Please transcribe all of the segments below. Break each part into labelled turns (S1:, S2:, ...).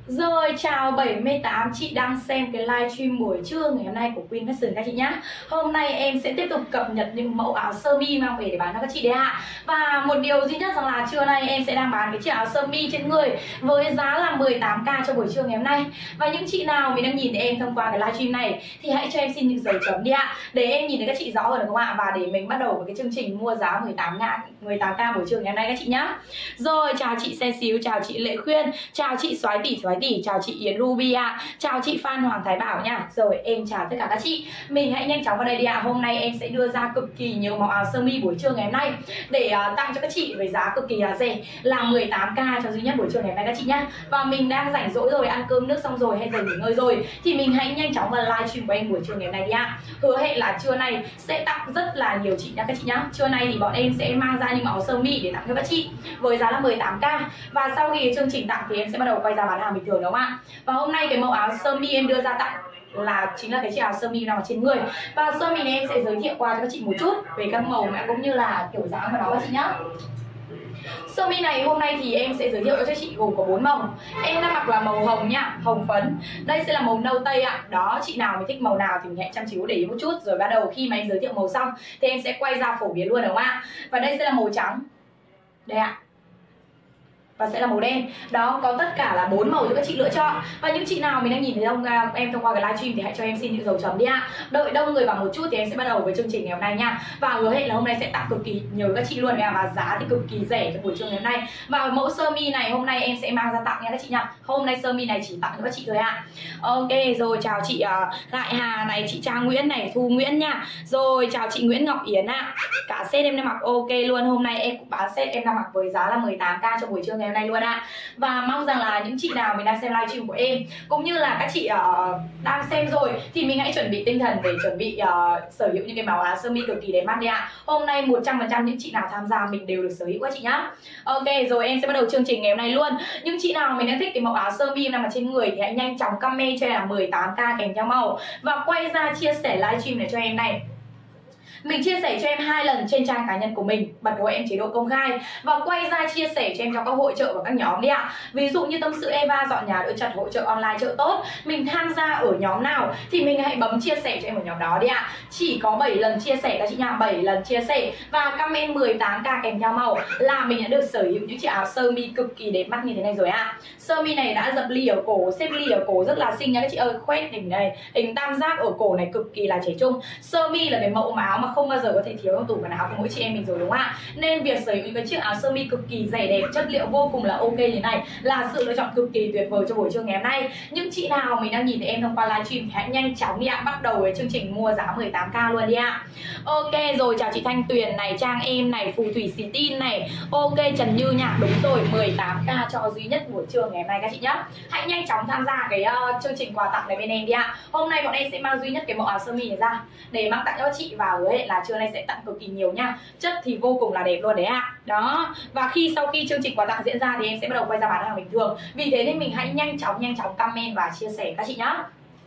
S1: Rồi, chào 78 chị đang xem cái livestream buổi trưa ngày hôm nay của Queen Fashion các chị nhá. Hôm nay em sẽ tiếp tục cập nhật những mẫu áo sơ mi mang về để bán cho các chị đấy ạ. Và một điều duy nhất rằng là trưa nay em sẽ đang bán cái chiếc áo sơ mi trên người với giá là 18k cho buổi trưa ngày hôm nay. Và những chị nào mình đang nhìn thấy em thông qua cái livestream này thì hãy cho em xin những dấu chấm đi ạ, để em nhìn thấy các chị rõ hơn được không ạ? Và để mình bắt đầu với cái chương trình mua giá 18k buổi trưa ngày hôm nay các chị nhá. Rồi, chào chị Xe Xíu, chào chị Lệ Khuyên, chào chị Soái Tỷ, chào chị Yến Ruby ạ, chào chị Phan Hoàng Thái Bảo nha. Rồi, em chào tất cả các chị. Mình hãy nhanh chóng vào đây đi ạ. Hôm nay em sẽ đưa ra cực kỳ nhiều mẫu áo sơ mi buổi trưa ngày hôm nay để tặng cho các chị với giá cực kỳ là rẻ, là 18k cho duy nhất buổi trưa ngày hôm nay các chị nhá. Và mình đang rảnh rỗi rồi, ăn cơm nước xong rồi hay giờ nghỉ ngơi rồi thì mình hãy nhanh chóng vào livestream của em buổi trưa ngày hôm nay đi ạ. Hứa hẹn là trưa nay sẽ tặng rất là nhiều chị nha các chị nhá. Trưa nay thì bọn em sẽ mang ra những mẫu sơ mi để tặng cho các chị với giá là 18k. Và sau khi chương trình tặng thì em sẽ bắt đầu quay ra bán hàng bình thường đúng không ạ? Và hôm nay cái mẫu áo sơ mi em đưa ra tặng chính là cái chiếc áo sơ mi nằm ở trên người. Và sơ mi này em sẽ giới thiệu qua cho các chị một chút về các màu mã cũng như là kiểu dáng của nó các chị nhá. Sơ mi này hôm nay thì em sẽ giới thiệu cho chị gồm có 4 màu. Em đang mặc là màu hồng nha, hồng phấn. Đây sẽ là màu nâu tây ạ. Đó, chị nào mình thích màu nào thì mình hãy chăm chú để ý một chút. Rồi bắt đầu khi mà em giới thiệu màu xong thì em sẽ quay ra phổ biến luôn đúng không ạ? Và đây sẽ là màu trắng. Đây ạ. Và sẽ là màu đen. Đó, có tất cả là 4 màu cho các chị lựa chọn. Và những chị nào mình đang nhìn thấy em thông qua cái livestream thì hãy cho em xin những dấu chấm đi ạ. Đợi đông người vào một chút thì em sẽ bắt đầu với chương trình ngày hôm nay nha. Và hứa hẹn là hôm nay sẽ tặng cực kỳ nhiều các chị luôn nha. Và giá thì cực kỳ rẻ cho buổi trưa ngày hôm nay. Và mẫu sơ mi này hôm nay em sẽ mang ra tặng nha các chị nha. Hôm nay sơ mi này chỉ tặng cho các chị thôi ạ. Ok, rồi chào chị Lại Hà này, chị Trang Nguyễn này, Thu Nguyễn nha. Rồi chào chị Nguyễn Ngọc Yến ạ. Cả set em đang mặc ok luôn. Hôm nay em cũng bán set em đang mặc với giá là 18k cho buổi trưa ngày hôm nay luôn ạ. Và mong rằng là những chị nào mình đang xem livestream của em cũng như là các chị đang xem rồi thì mình hãy chuẩn bị tinh thần để chuẩn bị sở hữu những cái màu áo sơ mi cực kỳ đẹp mắt đi ạ. Hôm nay 100% những chị nào tham gia mình đều được sở hữu các chị nhá. Ok, rồi em sẽ bắt đầu chương trình ngày hôm nay luôn. Những chị nào mình đang thích cái màu áo sơ mi nằm ở trên người thì hãy nhanh chóng comment cho em là 18k kèm theo màu và quay ra chia sẻ livestream này cho em này. Mình chia sẻ cho em 2 lần trên trang cá nhân của mình, bật hộ em chế độ công khai và quay ra chia sẻ cho em trong các hội chợ và các nhóm đi ạ. Ví dụ như tâm sự Eva dọn nhà đỡ chật hỗ trợ online chợ tốt, mình tham gia ở nhóm nào thì mình hãy bấm chia sẻ cho em ở nhóm đó đi ạ. Chỉ có 7 lần chia sẻ các chị nha, 7 lần chia sẻ và comment 18k kèm theo màu là mình đã được sở hữu những chiếc áo sơ mi cực kỳ đẹp mắt như thế này rồi ạ. Sơ mi này đã dập ly ở cổ, xếp ly ở cổ rất là xinh nha các chị ơi, khoét hình này, hình tam giác ở cổ này cực kỳ là trẻ trung. Sơ mi là cái mẫu áo mà không bao giờ có thể thiếu trong tủ quần áo của mỗi chị em mình rồi đúng không ạ? Nên việc sở hữu những cái chiếc áo sơ mi cực kỳ rẻ đẹp, chất liệu vô cùng là ok như thế này là sự lựa chọn cực kỳ tuyệt vời cho buổi trưa ngày hôm nay. Những chị nào mình đang nhìn thấy em thông qua livestream thì hãy nhanh chóng đi ạ, bắt đầu với chương trình mua giá 18k luôn đi ạ. Ok, rồi chào chị Thanh Tuyền này, Trang Em này, Phù Thủy Xí Tin này. Ok, Trần Như nha, đúng rồi, 18k cho duy nhất buổi trưa ngày hôm nay các chị nhá. Hãy nhanh chóng tham gia cái chương trình quà tặng này bên em đi ạ. Hôm nay bọn em sẽ mang duy nhất cái mẫu áo sơ mi này ra để mang tặng cho các chị và hứa hẹn là trưa nay sẽ tặng cực kỳ nhiều nha. Chất thì vô cùng là đẹp luôn đấy ạ. Đó. Và sau khi chương trình quà tặng diễn ra thì em sẽ bắt đầu quay ra bán hàng bình thường. Vì thế nên mình hãy nhanh chóng comment và chia sẻ các chị nhá.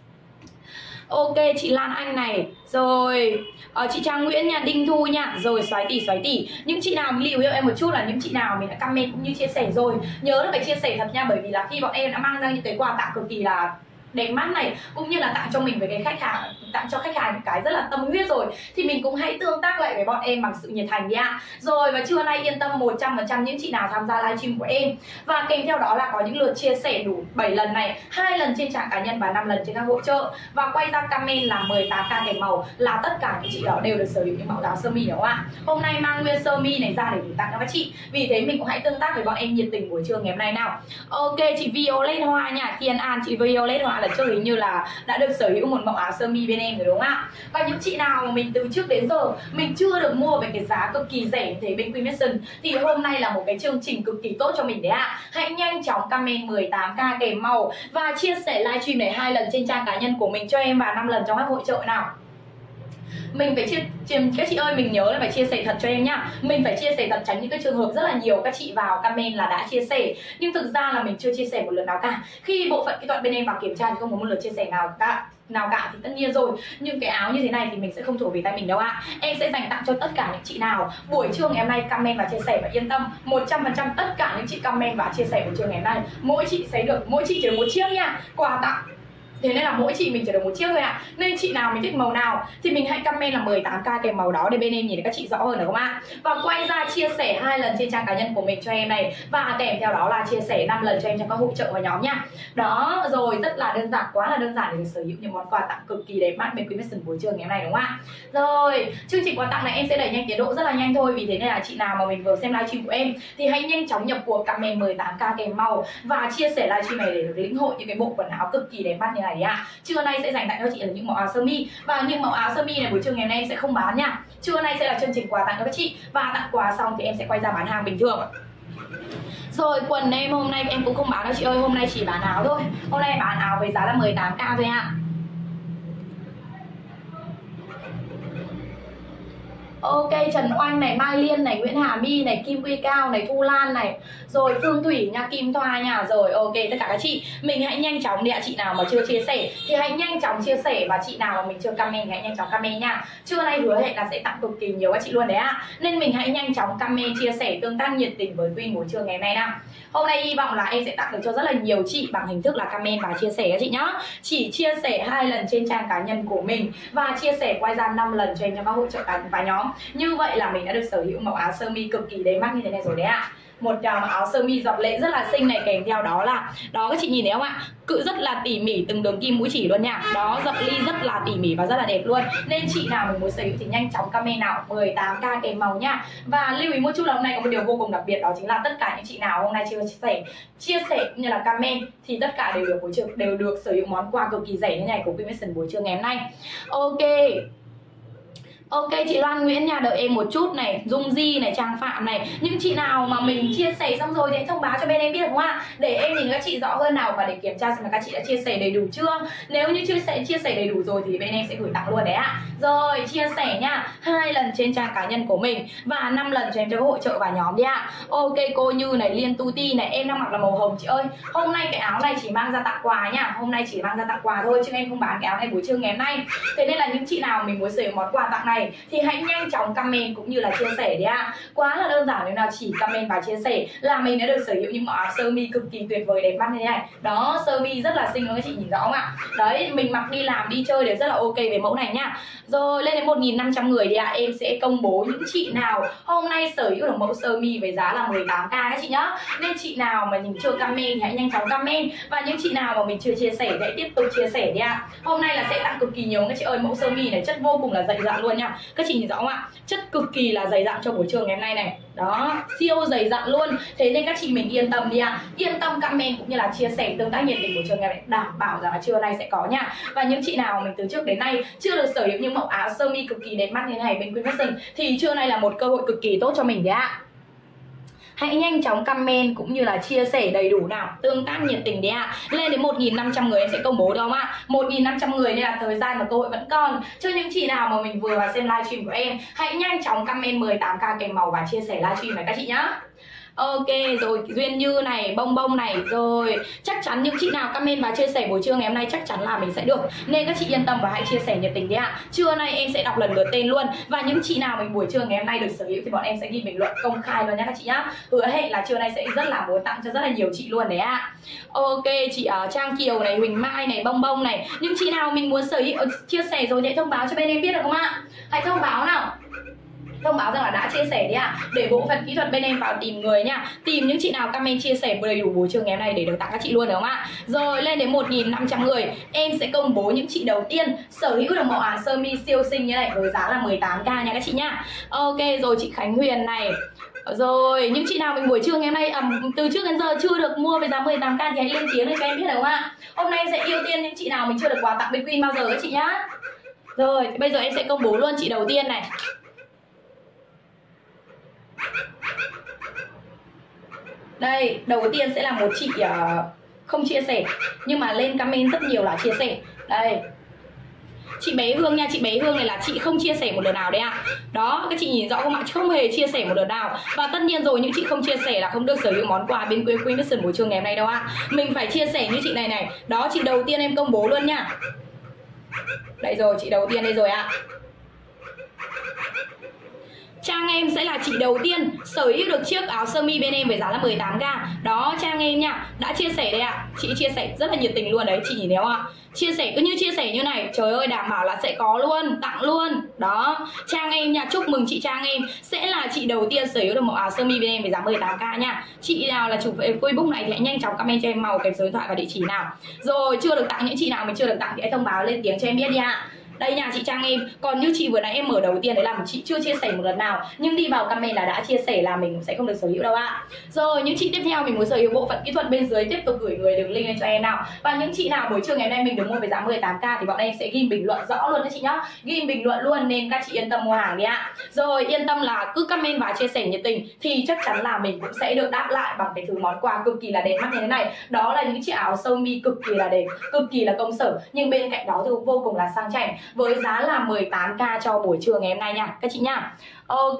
S1: Ok, chị Lan Anh này. Rồi chị Trang Nguyễn nha, Đinh Thu nha. Rồi Soái Tỷ. Những chị nào mình lưu ý em một chút là những chị nào mình đã comment cũng như chia sẻ rồi, nhớ là phải chia sẻ thật nha. Bởi vì là khi bọn em đã mang ra những cái quà tặng cực kỳ là đẹp mắt này, cũng như là tặng cho mình với cái khách hàng, tặng cho khách hàng cái rất là tâm huyết rồi, thì mình cũng hãy tương tác lại với bọn em bằng sự nhiệt thành đi ạ. Rồi và trưa nay yên tâm 100% những chị nào tham gia livestream của em và kèm theo đó là có những lượt chia sẻ đủ 7 lần này, 2 lần trên trang cá nhân và 5 lần trên các hỗ trợ và quay ra comment là 18k kèm màu là tất cả những chị đó đều được sở hữu những mẫu áo sơ mi đúng không ạ? Hôm nay mang nguyên sơ mi này ra để tặng cho các chị, vì thế mình cũng hãy tương tác với bọn em nhiệt tình buổi trưa ngày hôm nay nào. Ok, chị Violet Hoa nha, Thiên An, chị Violet Hoa là trước hình như là đã được sở hữu một mẫu áo sơ mi bên em rồi đúng không ạ? Và những chị nào mà mình từ trước đến giờ mình chưa được mua về cái giá cực kỳ rẻ thế bên Queen Fashion thì hôm nay là một cái chương trình cực kỳ tốt cho mình đấy ạ. Hãy nhanh chóng comment 18k kèm màu và chia sẻ livestream này 2 lần trên trang cá nhân của mình cho em và 5 lần trong các hội chợ nào. Mình phải các chị ơi, mình nhớ là phải chia sẻ thật cho em nhá. Mình phải chia sẻ thật, tránh những cái trường hợp rất là nhiều các chị vào comment là đã chia sẻ nhưng thực ra là mình chưa chia sẻ một lượt nào cả. Khi bộ phận kỹ thuật bên em vào kiểm tra thì không có một lượt chia sẻ nào cả. nào cả thì tất nhiên rồi, những cái áo như thế này thì mình sẽ không thuộc về tay mình đâu ạ. Em sẽ dành tặng cho tất cả những chị nào buổi trưa ngày hôm nay comment và chia sẻ, và yên tâm 100% tất cả những chị comment và chia sẻ buổi trưa ngày hôm nay mỗi chị chỉ được một chiếc nha, quà tặng. Thế nên là mỗi chị mình chỉ được một chiếc thôi ạ. Nên chị nào mình thích màu nào thì mình hãy comment là 18k kèm màu đó để bên em nhìn thấy các chị rõ hơn được không ạ? Và quay ra chia sẻ 2 lần trên trang cá nhân của mình cho em này, và kèm theo đó là chia sẻ 5 lần cho em trong các hỗ trợ và nhóm nha. Đó, rồi rất là đơn giản, quá là đơn giản để sở hữu những món quà tặng cực kỳ đẹp mắt bên Queen Fashion buổi trưa ngày hôm nay đúng không ạ? Rồi, chương trình quà tặng này em sẽ đẩy nhanh tiến độ rất là nhanh thôi, vì thế nên là chị nào mà mình vừa xem livestream của em thì hãy nhanh chóng nhập cuộc comment 18k kèm màu và chia sẻ livestream này để được lĩnh hội những cái bộ quần áo cực kỳ đẹp mắt như này ạ. Trưa nay sẽ dành tặng cho chị là những màu áo sơ mi, và những màu áo sơ mi này buổi trưa ngày hôm nay em sẽ không bán nha. Trưa nay sẽ là chương trình quà tặng cho các chị, và tặng quà xong thì em sẽ quay ra bán hàng bình thường. Rồi quần em hôm nay em cũng không bán đâu chị ơi, hôm nay chỉ bán áo thôi. Hôm nay bán áo với giá là 18k thôi ạ. Ok, Trần Oanh này, Mai Liên này, Nguyễn Hà My này, Kim Quy Cao này, Thu Lan này, rồi Phương Thủy nha, Kim Thoa nha. Rồi ok, tất cả các chị mình hãy nhanh chóng đi ạ. Chị nào mà chưa chia sẻ thì hãy nhanh chóng chia sẻ, và chị nào mà mình chưa comment hãy nhanh chóng comment nha. Trưa nay hứa hẹn là sẽ tặng cực kỳ nhiều các chị luôn đấy ạ. Nên mình hãy nhanh chóng comment, chia sẻ, tương tác nhiệt tình với Queen buổi trưa ngày hôm nay nào. Hôm nay hy vọng là em sẽ tặng được cho rất là nhiều chị bằng hình thức là comment và chia sẻ các chị nhá. Chỉ chia sẻ 2 lần trên trang cá nhân của mình và chia sẻ quay ra 5 lần cho em trong các hỗ trợ và nhóm. Như vậy là mình đã được sở hữu mẫu áo sơ mi cực kỳ đẹp mắt như thế này rồi đấy ạ. Một mẫu áo sơ mi giọt lệ rất là xinh này, kèm theo đó là các chị nhìn thấy không ạ, cự rất là tỉ mỉ từng đường kim mũi chỉ luôn nha. Đó, dập ly rất là tỉ mỉ và rất là đẹp luôn. Nên chị nào mình muốn sở hữu thì nhanh chóng comment nào 18k kèm màu nha. Và lưu ý một chút là hôm nay có một điều vô cùng đặc biệt, đó chính là tất cả những chị nào hôm nay chưa chia sẻ cũng như là comment thì tất cả đều được sở hữu món quà cực kỳ rẻ như này của Queen Fashion buổi trưa ngày hôm nay. Ok. Ok, chị Loan Nguyễn nha, đợi em một chút này, Dung Di này, Trang Phạm này. Những chị nào mà mình chia sẻ xong rồi thì hãy thông báo cho bên em biết được không ạ? Để em nhìn các chị rõ hơn nào, và để kiểm tra xem là các chị đã chia sẻ đầy đủ chưa. Nếu như chia sẻ đầy đủ rồi thì bên em sẽ gửi tặng luôn đấy ạ. Rồi, chia sẻ nha, 2 lần trên trang cá nhân của mình và 5 lần cho em cho hỗ trợ và nhóm đi ạ. Ok, cô Như này, Liên Tu Ti này, em đang mặc là màu hồng chị ơi. Hôm nay cái áo này chỉ mang ra tặng quà nha, hôm nay chỉ mang ra tặng quà thôi chứ em không bán cái áo này buổi trưa ngày hôm nay. Thế nên là những chị nào mình muốn sở hữu món quà tặng này thì hãy nhanh chóng comment cũng như là chia sẻ đi ạ. Quá là đơn giản, nếu nào chỉ comment và chia sẻ là mình đã được sở hữu những mẫu áo sơ mi cực kỳ tuyệt vời đẹp mắt như thế này. Đó, sơ mi rất là xinh luôn các chị nhìn rõ không ạ? Đấy, mình mặc đi làm đi chơi đều rất là ok về mẫu này nhá. Rồi lên đến 1.500 người đi ạ. Em sẽ công bố những chị nào hôm nay sở hữu được mẫu sơ mi với giá là 18k các chị nhá. Nên chị nào mà mình chưa comment thì hãy nhanh chóng comment, và những chị nào mà mình chưa chia sẻ thì hãy tiếp tục chia sẻ đi ạ. Hôm nay là sẽ tặng cực kỳ nhiều các chị ơi. Mẫu sơ mi này chất vô cùng là dày dặn luôn nha. Các chị nhìn rõ không ạ? Chất cực kỳ là dày dặn cho buổi trưa ngày hôm nay này. Đó, siêu dày dặn luôn. Thế nên các chị mình yên tâm đi ạ. Yên tâm comment cũng như là chia sẻ tương tác nhiệt tình buổi trưa ngày hôm nay, đảm bảo rằng là trưa nay sẽ có nha. Và những chị nào mình từ trước đến nay chưa được sở hữu những mẫu áo sơ mi cực kỳ đẹp mắt như thế này bên Queen Fashion thì trưa nay là một cơ hội cực kỳ tốt cho mình đấy ạ. Hãy nhanh chóng comment cũng như là chia sẻ đầy đủ nào, tương tác nhiệt tình đấy ạ. Lên đến 1.500 người em sẽ công bố được không ạ? 1.500 người nên là thời gian và cơ hội vẫn còn. Cho những chị nào mà mình vừa vào xem livestream của em, hãy nhanh chóng comment 18k kèm màu và chia sẻ livestream này các chị nhá. Ok, rồi Duyên Như này, Bông Bông này. Rồi, chắc chắn những chị nào comment và chia sẻ buổi trưa ngày hôm nay chắc chắn là mình sẽ được. Nên các chị yên tâm và hãy chia sẻ nhiệt tình đấy ạ. Trưa nay em sẽ đọc lần lượt tên luôn. Và những chị nào mình buổi trưa ngày hôm nay được sở hữu thì bọn em sẽ ghi bình luận công khai luôn nha các chị nhá. Hứa hẹn là trưa nay sẽ rất là muốn tặng cho rất là nhiều chị luôn đấy ạ. Ok, chị Trang Kiều này, Huỳnh Mai này, Bông Bông này. Những chị nào mình muốn sở hữu chia sẻ rồi thì hãy thông báo cho bên em biết được không ạ? Hãy thông báo nào, thông báo rằng là đã chia sẻ đi ạ, để bộ phận kỹ thuật bên em vào tìm người nha, tìm những chị nào comment chia sẻ đầy đủ buổi trưa ngày hôm nay để được tặng các chị luôn được không ạ? Rồi lên đến 1.500 người em sẽ công bố những chị đầu tiên sở hữu được mẫu áo sơ mi siêu xinh như này với giá là 18k nha các chị nhá. Ok, rồi chị Khánh Huyền này. Rồi những chị nào mình buổi trưa ngày hôm nay từ trước đến giờ chưa được mua với giá 18k thì hãy lên tiếng để cho em biết được không ạ? Hôm nay em sẽ ưu tiên những chị nào mình chưa được quà tặng bên Queen bao giờ các chị nhá. Rồi bây giờ em sẽ công bố luôn chị đầu tiên này. Đây, đầu tiên sẽ là một chị không chia sẻ nhưng mà lên comment rất nhiều là chia sẻ. Đây, chị bé Hương nha, chị bé Hương này là chị không chia sẻ một đợt nào đấy ạ. Đó, các chị nhìn rõ không ạ? Không hề chia sẻ một đợt nào. Và tất nhiên rồi, những chị không chia sẻ là không được sở hữu món quà bên Queen Fashion buổi trưa ngày hôm nay đâu ạ. Mình phải chia sẻ như chị này này. Đó, chị đầu tiên em công bố luôn nha. Đây rồi, chị đầu tiên đây rồi ạ. Trang em sẽ là chị đầu tiên sở hữu được chiếc áo sơ mi bên em với giá là 18k. Đó, Trang em nha, đã chia sẻ đây ạ. Chị chia sẻ rất là nhiệt tình luôn đấy, chị nhìn thấy không ạ? Chia sẻ cứ như chia sẻ như này, trời ơi, đảm bảo là sẽ có luôn, tặng luôn. Đó, Trang em nha, chúc mừng chị Trang em sẽ là chị đầu tiên sở hữu được mẫu áo sơ mi bên em với giá 18k nha. Chị nào là chủ Facebook này thì hãy nhanh chóng comment cho em màu, kèm số điện thoại và địa chỉ nào. Rồi, chưa được tặng, những chị nào mình chưa được tặng thì hãy thông báo lên tiếng cho em biết đi ạ. Đây nha chị Trang em. Còn như chị vừa nãy em mở đầu tiên đấy là chị chưa chia sẻ một lần nào, nhưng đi vào comment là đã chia sẻ là mình cũng sẽ không được sở hữu đâu ạ. Rồi những chị tiếp theo mình muốn sở hữu bộ phận kỹ thuật bên dưới, tiếp tục gửi người đường link lên cho em nào. Và những chị nào buổi trưa ngày hôm nay mình được mua với giá 18k thì bọn em sẽ ghi bình luận rõ luôn đấy chị nhá. Ghi bình luận luôn nên các chị yên tâm mua hàng đi ạ. Rồi yên tâm là cứ comment và chia sẻ nhiệt tình thì chắc chắn là mình cũng sẽ được đáp lại bằng cái thứ món quà cực kỳ là đẹp mắt như thế này. Đó là những chiếc áo sơ mi cực kỳ là đẹp, cực kỳ là công sở, nhưng bên cạnh đó thì vô cùng là sang chảnh với giá là 18k cho buổi trưa ngày hôm nay nha các chị nha. Ok.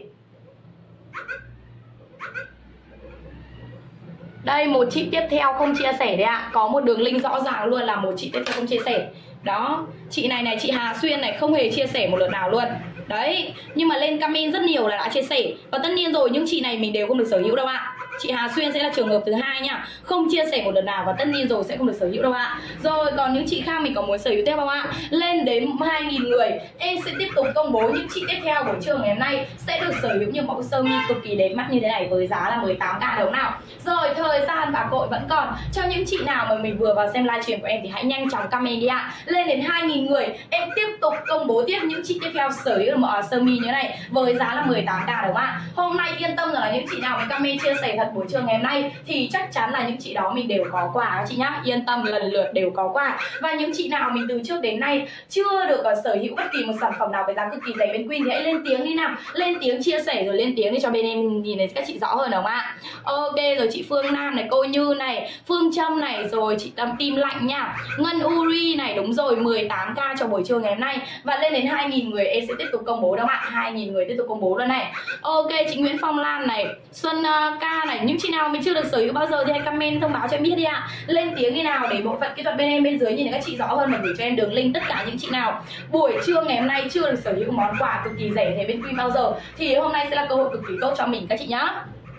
S1: Đây một chị tiếp theo không chia sẻ đấy ạ. Có một đường link rõ ràng luôn là một chị tiếp theo không chia sẻ. Đó, chị này chị Hà Xuyên này không hề chia sẻ một lượt nào luôn. Đấy, nhưng mà lên comment rất nhiều là đã chia sẻ. Và tất nhiên rồi những chị này mình đều không được sở hữu đâu ạ. Chị Hà Xuyên sẽ là trường hợp thứ hai nha, không chia sẻ một lần nào và tất nhiên rồi sẽ không được sở hữu đâu ạ. Rồi còn những chị khác mình có muốn sở hữu tiếp không ạ? Lên đến 2000 người em sẽ tiếp tục công bố những chị tiếp theo buổi trưa ngày hôm nay sẽ được sở hữu những mẫu sơ mi cực kỳ đẹp mắt như thế này với giá là 18k đúng nào. Rồi thời gian và cơ hội vẫn còn cho những chị nào mà mình vừa vào xem livestream của em thì hãy nhanh chóng comment đi ạ. Lên đến 2000 người em tiếp tục công bố tiếp những chị tiếp theo sở hữu được mẫu sơ mi như thế này với giá là 18k đúng không ạ? Hôm nay yên tâm rằng là những chị nào mình comment chia sẻ thật buổi trưa ngày hôm nay thì chắc chắn là những chị đó mình đều có quà các chị nhá, yên tâm lần lượt đều có quà. Và những chị nào mình từ trước đến nay chưa được sở hữu bất kỳ một sản phẩm nào với giá cực kỳ rẻ bên Queen thì hãy lên tiếng đi nào, lên tiếng chia sẻ rồi lên tiếng để cho bên em nhìn thấy các chị rõ hơn đúng không ạ? Ok rồi chị Phương Nam này, cô Như này, Phương Trâm này, rồi chị Tâm Tim Lạnh nha, Ngân Uri này, đúng rồi 18k cho buổi trưa ngày hôm nay. Và lên đến 2000 người em sẽ tiếp tục công bố đúng không ạ? 2000 người tiếp tục công bố luôn này. Ok chị Nguyễn Phong Lan này, Xuân Ca này, những chị nào mình chưa được sở hữu bao giờ thì hãy comment thông báo cho em biết đi ạ. Lên tiếng đi nào để bộ phận kỹ thuật bên em bên dưới nhìn thấy các chị rõ hơn và gửi cho em đường link. Tất cả những chị nào buổi trưa ngày hôm nay chưa được sở hữu món quà cực kỳ rẻ thế bên Queen bao giờ thì hôm nay sẽ là cơ hội cực kỳ tốt cho mình các chị nhá.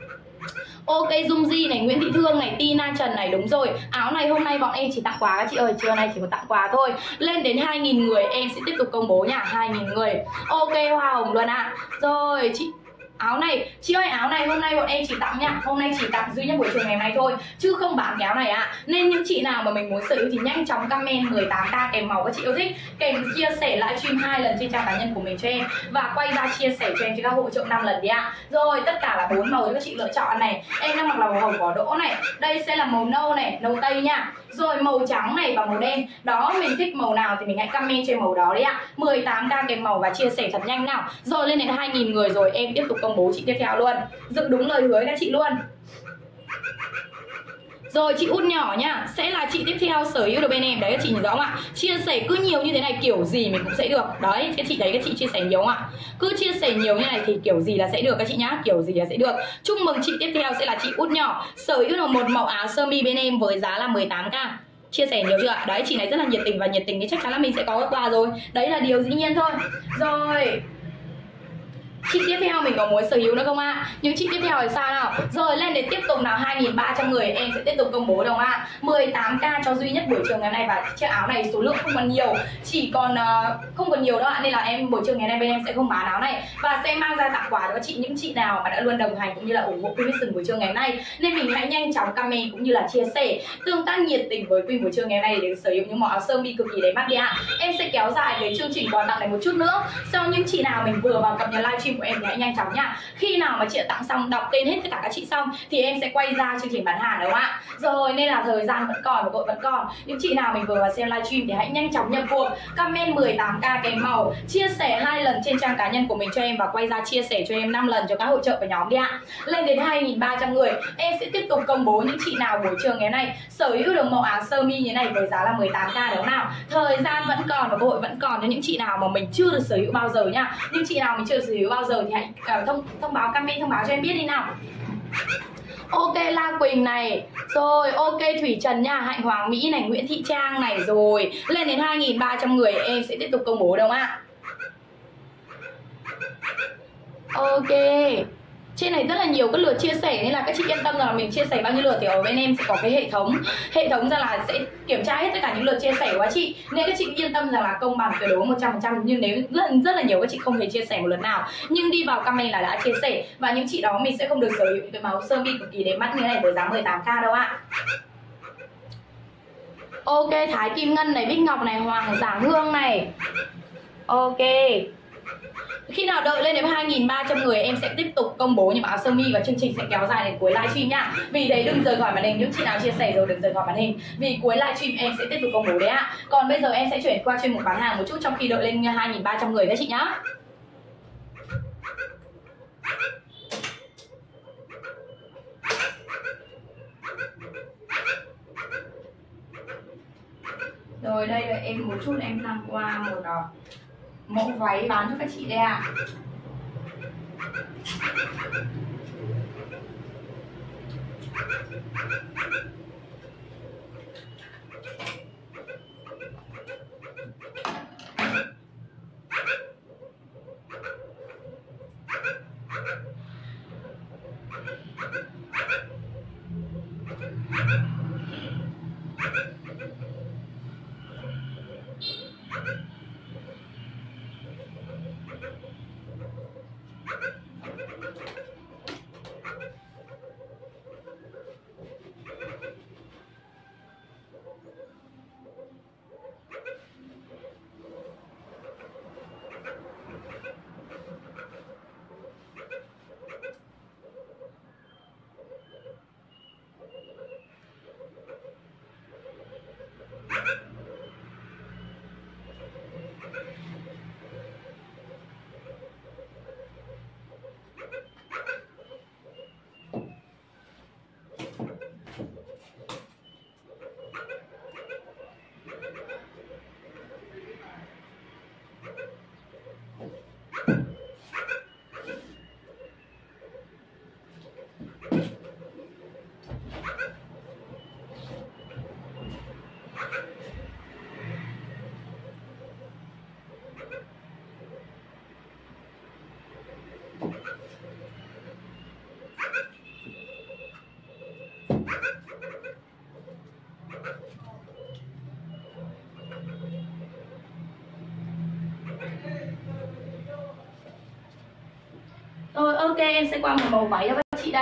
S1: Ok Dung Di này, Nguyễn Thị Thương này, Tina Trần này, đúng rồi. Áo này hôm nay bọn em chỉ tặng quà các chị ơi, trưa nay chỉ có tặng quà thôi. Lên đến 2000 người em sẽ tiếp tục công bố nha, 2000 người. Ok hoa hồng luôn ạ. Rồi chị áo này, chị ơi áo này hôm nay bọn em chỉ tặng nha, hôm nay chỉ tặng duy nhất buổi chiều ngày hôm nay thôi chứ không bán cái áo này ạ. Nên những chị nào mà mình muốn sở hữu thì nhanh chóng comment 18k kèm màu các chị yêu thích, kèm chia sẻ livestream 2 lần trên trang cá nhân của mình cho em và quay ra chia sẻ cho em trên các hỗ trợ 5 lần đi ạ. Rồi tất cả là 4 màu cho các chị lựa chọn này. Em đang mặc là màu hồng cỏ đỗ này, đây sẽ là màu nâu này, nâu tây nha. Rồi màu trắng này và màu đen. Đó mình thích màu nào thì mình hãy comment trên màu đó đi ạ. 18k kèm màu và chia sẻ thật nhanh nào. Rồi lên đến 2000 người rồi em tiếp tục công bố chị tiếp theo luôn. Giữ đúng lời hứa các chị luôn. Rồi chị út nhỏ nha, sẽ là chị tiếp theo sở hữu được bên em. Đấy các chị nhìn rõ không ạ? Chia sẻ cứ nhiều như thế này kiểu gì mình cũng sẽ được. Đấy các chị thấy các chị chia sẻ nhiều không ạ? Cứ chia sẻ nhiều như này thì kiểu gì là sẽ được các chị nhá, kiểu gì là sẽ được. Chúc mừng chị tiếp theo sẽ là chị út nhỏ, sở hữu được một mẫu áo sơ mi bên em với giá là 18k. Chia sẻ nhiều chưa ạ? Đấy chị này rất là nhiệt tình và nhiệt tình thì chắc chắn là mình sẽ có quà rồi. Đấy là điều dĩ nhiên thôi. Rồi chị tiếp theo mình có muốn sở hữu nữa không ạ? Những chị tiếp theo thì sao nào? Rồi lên để tiếp tục nào, 2300 người em sẽ tiếp tục công bố đồng ạ. 18k cho duy nhất buổi chiều ngày hôm nay và chiếc áo này số lượng không còn nhiều, chỉ còn không còn nhiều đâu ạ, nên là em buổi chiều ngày hôm nay bên em sẽ không bán áo này và sẽ mang ra tặng quà cho các chị, những chị nào mà đã luôn đồng hành cũng như là ủng hộ Queen buổi chiều ngày hôm nay. Nên mình hãy nhanh chóng comment cũng như là chia sẻ tương tác nhiệt tình với Queen buổi chiều ngày hôm nay để sở hữu những mẫu áo sơ mi cực kỳ đẹp mắt đi ạ. Em sẽ kéo dài cái chương trình quà tặng này một chút nữa. Sau những chị nào mình vừa vào cập nhật livestream của em thì hãy nhanh chóng nha. Khi nào mà chị tặng xong, đọc tên hết tất cả các chị xong thì em sẽ quay ra chương trình bán hàng đúng không ạ? Rồi nên là thời gian vẫn còn và cội vẫn còn. Những chị nào mình vừa vào xem livestream thì hãy nhanh chóng nhập cuộc, comment 18k kèm màu, chia sẻ 2 lần trên trang cá nhân của mình cho em và quay ra chia sẻ cho em 5 lần cho các hỗ trợ của nhóm đi ạ. Lên đến 2300 người em sẽ tiếp tục công bố những chị nào buổi trưa ngày hôm nay sở hữu được mẫu áo sơ mi như này với giá là 18k đúng không nào? Thời gian vẫn còn và cơ hội vẫn còn cho những chị nào mà mình chưa được sở hữu bao giờ nhá. Những chị nào mình chưa được sở hữu bao giờ thì hãy thông báo comment thông báo cho em biết đi nào. Ok La Quỳnh này. Rồi ok Thủy Trần nha, Hạnh Hoàng Mỹ này, Nguyễn Thị Trang này. Rồi lên đến 2.300 người em sẽ tiếp tục công bố đâu ạ. Ok, trên này rất là nhiều các lượt chia sẻ nên là các chị yên tâm rằng là mình chia sẻ bao nhiêu lượt thì ở bên em sẽ có cái hệ thống ra là sẽ kiểm tra hết tất cả những lượt chia sẻ của các chị, nên các chị yên tâm rằng là công bằng tuyệt đối 100%. Nhưng nếu rất là nhiều các chị không hề chia sẻ một lần nào nhưng đi vào comment là đã chia sẻ, và những chị đó mình sẽ không được sở hữu cái màu sơ mi cực kỳ đẹp mắt như thế này với giá 18k đâu ạ. Ok Thái Kim Ngân này, Bích Ngọc này, Hoàng Giảng Hương này. Ok, khi nào đợi lên đến 2.300 người em sẽ tiếp tục công bố những áo sơ mi và chương trình sẽ kéo dài đến cuối livestream nha. Vì đấy đừng rời khỏi màn hình, những chị nào chia sẻ rồi đừng rời khỏi màn hình, vì cuối livestream em sẽ tiếp tục công bố đấy ạ. Còn bây giờ em sẽ chuyển qua chuyên mục bán hàng một chút trong khi đợi lên 2.300 người các chị nhá. Rồi đây là em một chút em đăng qua một mẫu váy bán cho các chị đây ạ. Rồi ok, em sẽ qua một màu váy cho các chị đây.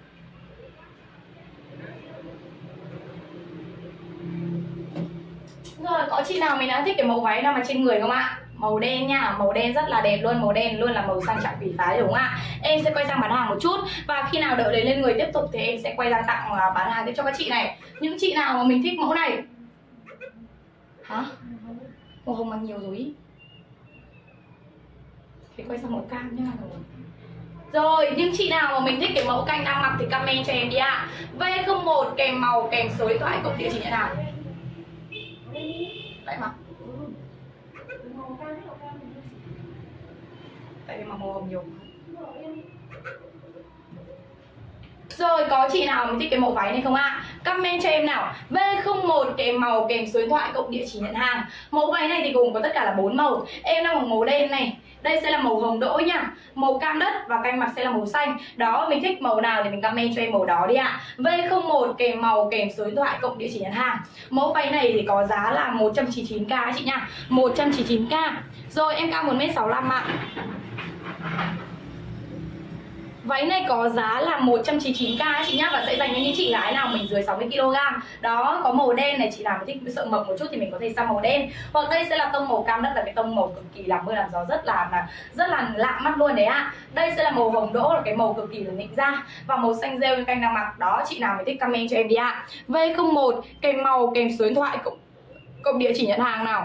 S1: Rồi có chị nào mình đã thích cái màu váy nào mà trên người không ạ? Màu đen nha, màu đen rất là đẹp luôn, màu đen luôn là màu sang trọng quý phái đúng không ạ? Em sẽ quay sang bán hàng một chút, và khi nào đợi lên người tiếp tục thì em sẽ quay ra tặng bán hàng tiếp cho các chị này. Những chị nào mà mình thích mẫu này. Hả? Màu hồng bằng nhiều rồi ý. Thì quay sang màu cam nhá. Rồi, những chị nào mà mình thích cái mẫu canh đang mặc thì comment cho em đi ạ. V01 kèm màu kèm số điện thoại cộng địa chỉ nhận hàng. Lại mặc. Tại vì mặc màu hồng nhiều. Rồi có chị nào mình thích cái mẫu váy này không ạ? Comment cho em nào. V01 kèm màu kèm số điện thoại cộng địa chỉ nhận hàng. Mẫu váy này thì gồm có tất cả là 4 màu. Em đang mặc màu đen này. Đây sẽ là màu hồng đỗ nha. Màu cam đất và canh mặt sẽ là màu xanh. Đó, mình thích màu nào thì mình comment cho em màu đó đi ạ. V01 kèm màu kèm số điện thoại cộng địa chỉ nhận hàng. Mẫu váy này thì có giá là 199k chị nha. 199k. Rồi em cao 1m65 ạ. Váy này có giá là 199k chị nhá, và sẽ dành cho những chị gái nào mình dưới 60kg. Đó, có màu đen này, chị nào thích sợ mập một chút thì mình có thể sang màu đen. Hoặc đây sẽ là tông màu cam đất, là cái tông màu cực kỳ làm mưa làm gió rất là lạ mắt luôn đấy ạ. Đây sẽ là màu hồng đỗ, là cái màu cực kỳ là nịnh da, và màu xanh rêu như canh đang mặc. Đó, chị nào mình thích comment cho em đi ạ. V01 kèm màu kèm số điện thoại cộng địa chỉ nhận hàng nào.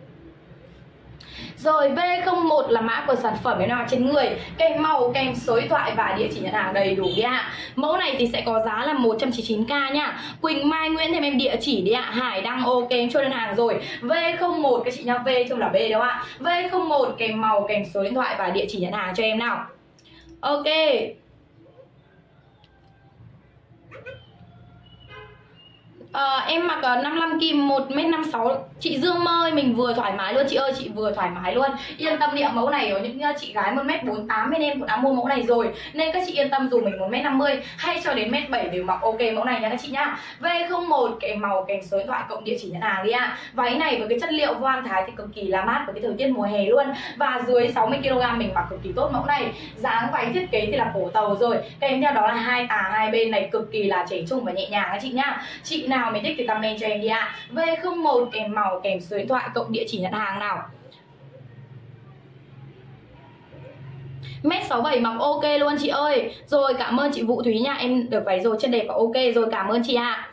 S1: Rồi V01 là mã của sản phẩm em nào trên người, kèm màu, kèm số điện thoại và địa chỉ nhận hàng đầy đủ đi ạ. Mẫu này thì sẽ có giá là 199k nha. Quỳnh Mai Nguyễn thêm em địa chỉ đi ạ. Hải đăng ok em cho đơn hàng rồi. V01 các chị nha, V chung là B đâu ạ. V01 kèm màu, kèm số điện thoại và địa chỉ nhận hàng cho em nào. Ok. Em mặc 55 kim 1m56. Chị Dương ơi, mình vừa thoải mái luôn chị ơi, chị vừa thoải mái luôn. Yên tâm đi ạ, mẫu này ở những chị gái 1m48 bên em cũng đã mua mẫu này rồi. Nên các chị yên tâm dù mình 1m50 hay cho đến 1m7 đều mặc ok mẫu này nha các chị nhá. V01 cái màu kèm số điện thoại cộng địa chỉ nhận hàng đi ạ. Váy này với cái chất liệu voan thái thì cực kỳ là mát với cái thời tiết mùa hè luôn. Và dưới 60kg mình mặc cực kỳ tốt mẫu này. Dáng váy thiết kế thì là cổ tàu rồi. Kèm theo đó là hai tà hai bên này cực kỳ là trẻ trung và nhẹ nhàng các chị nhá. Chị nào mình thích thì comment cho em đi ạ. V01 kèm màu kèm số điện thoại cộng địa chỉ nhận hàng nào. M67 mặc ok luôn chị ơi. Rồi cảm ơn chị Vũ Thúy nha. Em được váy rồi, chân đẹp và ok rồi, cảm ơn chị ạ.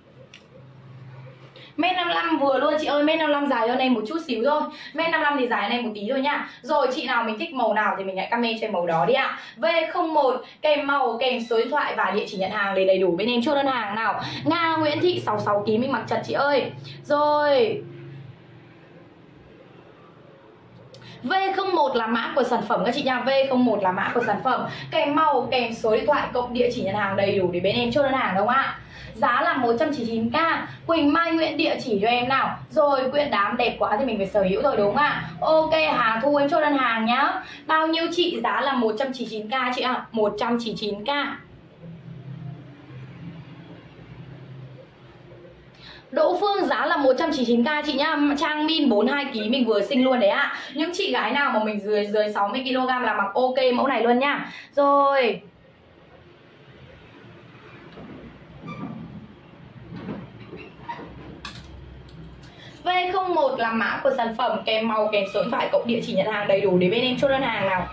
S1: M55 vừa luôn chị ơi, M55 dài hơn em một chút xíu thôi. M55 thì dài hơn em một tí thôi nha. Rồi chị nào mình thích màu nào thì mình hãy comment cho em màu đó đi ạ. V01 kèm màu kèm số điện thoại và địa chỉ nhận hàng để đầy đủ bên em chốt đơn hàng nào. Nga Nguyễn Thị 66kg mình mặc chật chị ơi. Rồi V01 là mã của sản phẩm các chị nha. V01 là mã của sản phẩm, kèm màu kèm số điện thoại cộng địa chỉ nhận hàng đầy đủ để bên em chốt đơn hàng đúng không ạ? Giá là 199k. Quỳnh Mai Nguyễn địa chỉ cho em nào. Rồi Quyện Đám đẹp quá thì mình phải sở hữu rồi đúng không ạ? Ok, Hà Thu em chốt đơn hàng nhá. Bao nhiêu chị? Giá là 199k chị ạ. 199k. Đỗ Phương giá là 199k chị nhá. Trang Min 42kg mình vừa xinh luôn đấy ạ. Những chị gái nào mà mình dưới 60kg là mặc ok mẫu này luôn nhá. Rồi V01 là mã của sản phẩm, kèm màu kèm số điện thoại cộng địa chỉ nhận hàng đầy đủ để bên em chốt đơn hàng nào.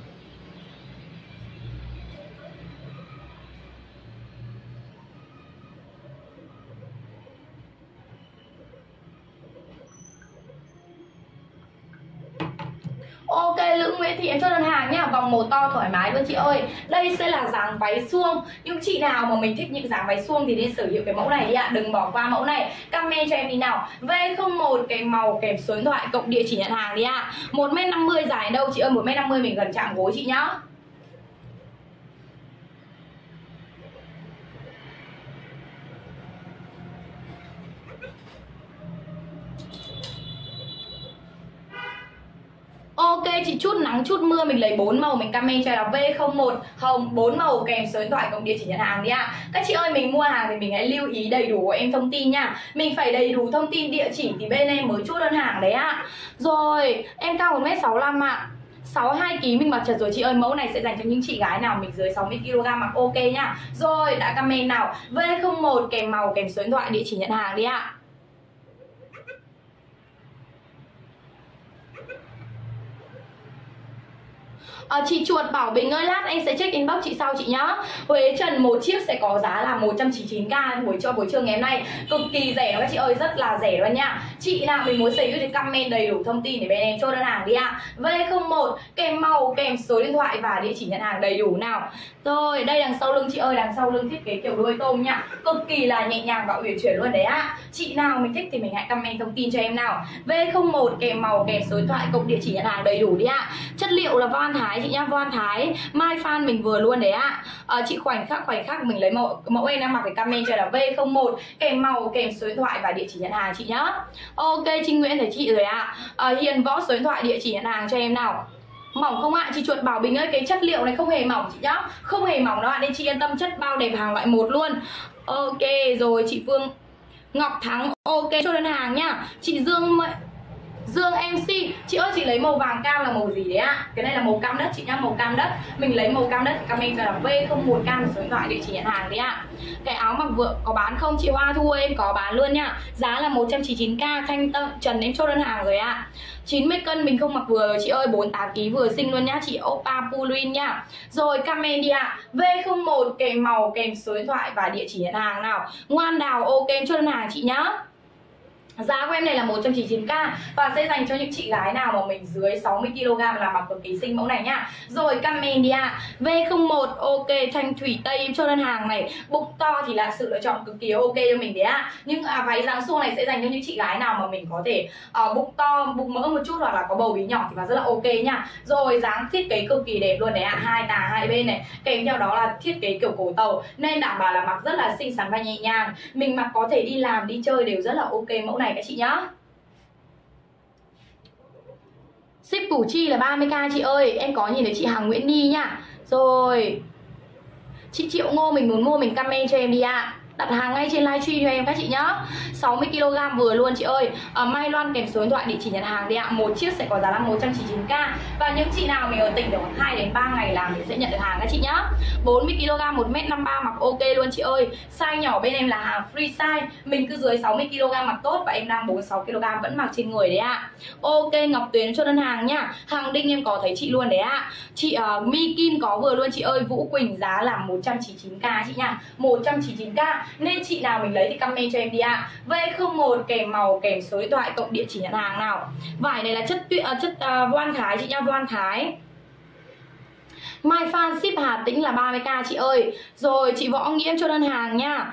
S1: Ok, Lữ Nguyễn Thị em chốt đơn hàng nhá. Vòng một to thoải mái luôn chị ơi. Đây sẽ là dáng váy suông. Những chị nào mà mình thích những dáng váy suông thì nên sở hữu cái mẫu này đi ạ. Đừng bỏ qua mẫu này. Comment cho em đi nào. V01 kèm màu kèm số điện thoại cộng địa chỉ nhận hàng đi ạ. 1m50 dài đâu chị ơi, 1m50 mình gần chạm gối chị nhá. Ok, chị chút nắng chút mưa mình lấy 4 màu, mình comment cho là V01 hồng 4 màu kèm số điện thoại cộng địa chỉ nhận hàng đi ạ. Các chị ơi, mình mua hàng thì mình hãy lưu ý đầy đủ của em thông tin nha. Mình phải đầy đủ thông tin địa chỉ thì bên em mới chốt đơn hàng đấy ạ. Rồi, em cao 1m65 ạ. 62kg mình mặc chật rồi chị ơi. Mẫu này sẽ dành cho những chị gái nào mình dưới 60kg mặc ok nhá. Rồi, đã comment nào. V01 kèm màu kèm số điện thoại địa chỉ nhận hàng đi ạ. Chị Chuột Bảo Bình ơi, lát anh sẽ check inbox chị sau chị nhá. Huế Trần một chiếc sẽ có giá là 199k buổi trưa ngày hôm nay. Cực kỳ rẻ các chị ơi, rất là rẻ luôn nha. Chị nào mình muốn sở hữu thì comment đầy đủ thông tin để bên em chốt đơn hàng đi ạ. V01 kèm màu kèm số điện thoại và địa chỉ nhận hàng đầy đủ nào. Rồi, đây đằng sau lưng chị ơi, đằng sau lưng thiết kế kiểu đuôi tôm nha. Cực kỳ là nhẹ nhàng và uyển chuyển luôn đấy ạ. Chị nào mình thích thì mình hãy comment thông tin cho em nào. V01 kèm màu kèm số điện thoại cộng địa chỉ nhận hàng đầy đủ đi ạ. Chất liệu là voan thái chị nha, voan thái. Mai fan mình vừa luôn đấy ạ. Chị khoảnh khắc mình lấy mẫu em đang mặc thì comment cho là V01 kèm màu kèm số điện thoại và địa chỉ nhận hàng chị nhá. Ok, Trinh Nguyễn thấy chị rồi ạ. Hiền Võ số điện thoại địa chỉ nhận hàng cho em nào. Mỏng không ạ? Chị Chuột Bảo Bình ơi, cái chất liệu này không hề mỏng chị nhá. Không hề mỏng đâu ạ, nên chị yên tâm, chất bao đẹp hàng loại 1 luôn. Ok, rồi chị Phương Ngọc Thắng ok cho đơn hàng nhá. Chị Dương MC, chị ơi chị lấy màu vàng cam là màu gì đấy ạ? Cái này là màu cam đất chị nhá, màu cam đất. Mình lấy màu cam đất thì comment là V01 cam số điện thoại địa chỉ nhận hàng đấy ạ. Cái áo mặc vừa có bán không chị Hoa Thu em có bán luôn nhá. Giá là 199k, Thanh Tâm Trần em chốt đơn hàng rồi ạ. 90 cân mình không mặc vừa rồi chị ơi, 48kg vừa xinh luôn nhá chị Opa Pulin nhá. Rồi comment đi ạ. V01 kèm màu kèm số điện thoại và địa chỉ nhận hàng nào. Ngoan Đào ok em chốt đơn hàng chị nhá. Giá của em này là 199k và sẽ dành cho những chị gái nào mà mình dưới 60kg là mặc cực kỳ xinh mẫu này nhá. Rồi comment đi ạ. V01 ok, thanh thủy tây em cho đơn hàng này, bụng to thì là sự lựa chọn cực kỳ ok cho mình đấy ạ. Nhưng váy dáng suông này sẽ dành cho những chị gái nào mà mình có thể bụng to, bụng mỡ một chút hoặc là có bầu bí nhỏ thì là rất là ok nha. Rồi dáng thiết kế cực kỳ đẹp luôn đấy ạ, hai tà hai bên này, kèm theo đó là thiết kế kiểu cổ tàu nên đảm bảo là mặc rất là xinh xắn và nhẹ nhàng. Mình mặc có thể đi làm đi chơi đều rất là ok mẫu này các chị nhá. Ship Củ Chi là 30k chị ơi. Em có nhìn thấy chị Hằng Nguyễn Nhi nhá. Rồi chị Triệu Ngô mình muốn mua mình comment cho em đi ạ. Đặt hàng ngay trên livestream cho em các chị nhá. 60kg vừa luôn chị ơi. Mai Loan kèm số điện thoại địa chỉ nhận hàng đi ạ. Một chiếc sẽ có giá là 199k. Và những chị nào mình ở tỉnh được khoảng 2 đến 3 ngày là mình sẽ nhận được hàng các chị nhá. 40kg 1m53 mặc ok luôn chị ơi. Size nhỏ bên em là hàng free size. Mình cứ dưới 60kg mặc tốt và em đang 46kg vẫn mặc trên người đấy ạ. Ok, Ngọc Tuyến cho đơn hàng nhá. Hàng Đinh em có thấy chị luôn đấy ạ. Chị Mi Kim có vừa luôn chị ơi. Vũ Quỳnh giá là 199k chị nha. 199k. Nên chị nào mình lấy thì comment cho em đi ạ. V01 kèm màu kèm số điện thoại cộng địa chỉ nhận hàng nào. Vải này là chất voan Thái chị nha, voan Thái. Mai Phan ship Hà Tĩnh là 30k chị ơi. Rồi chị Võ Nghĩa cho đơn hàng nha.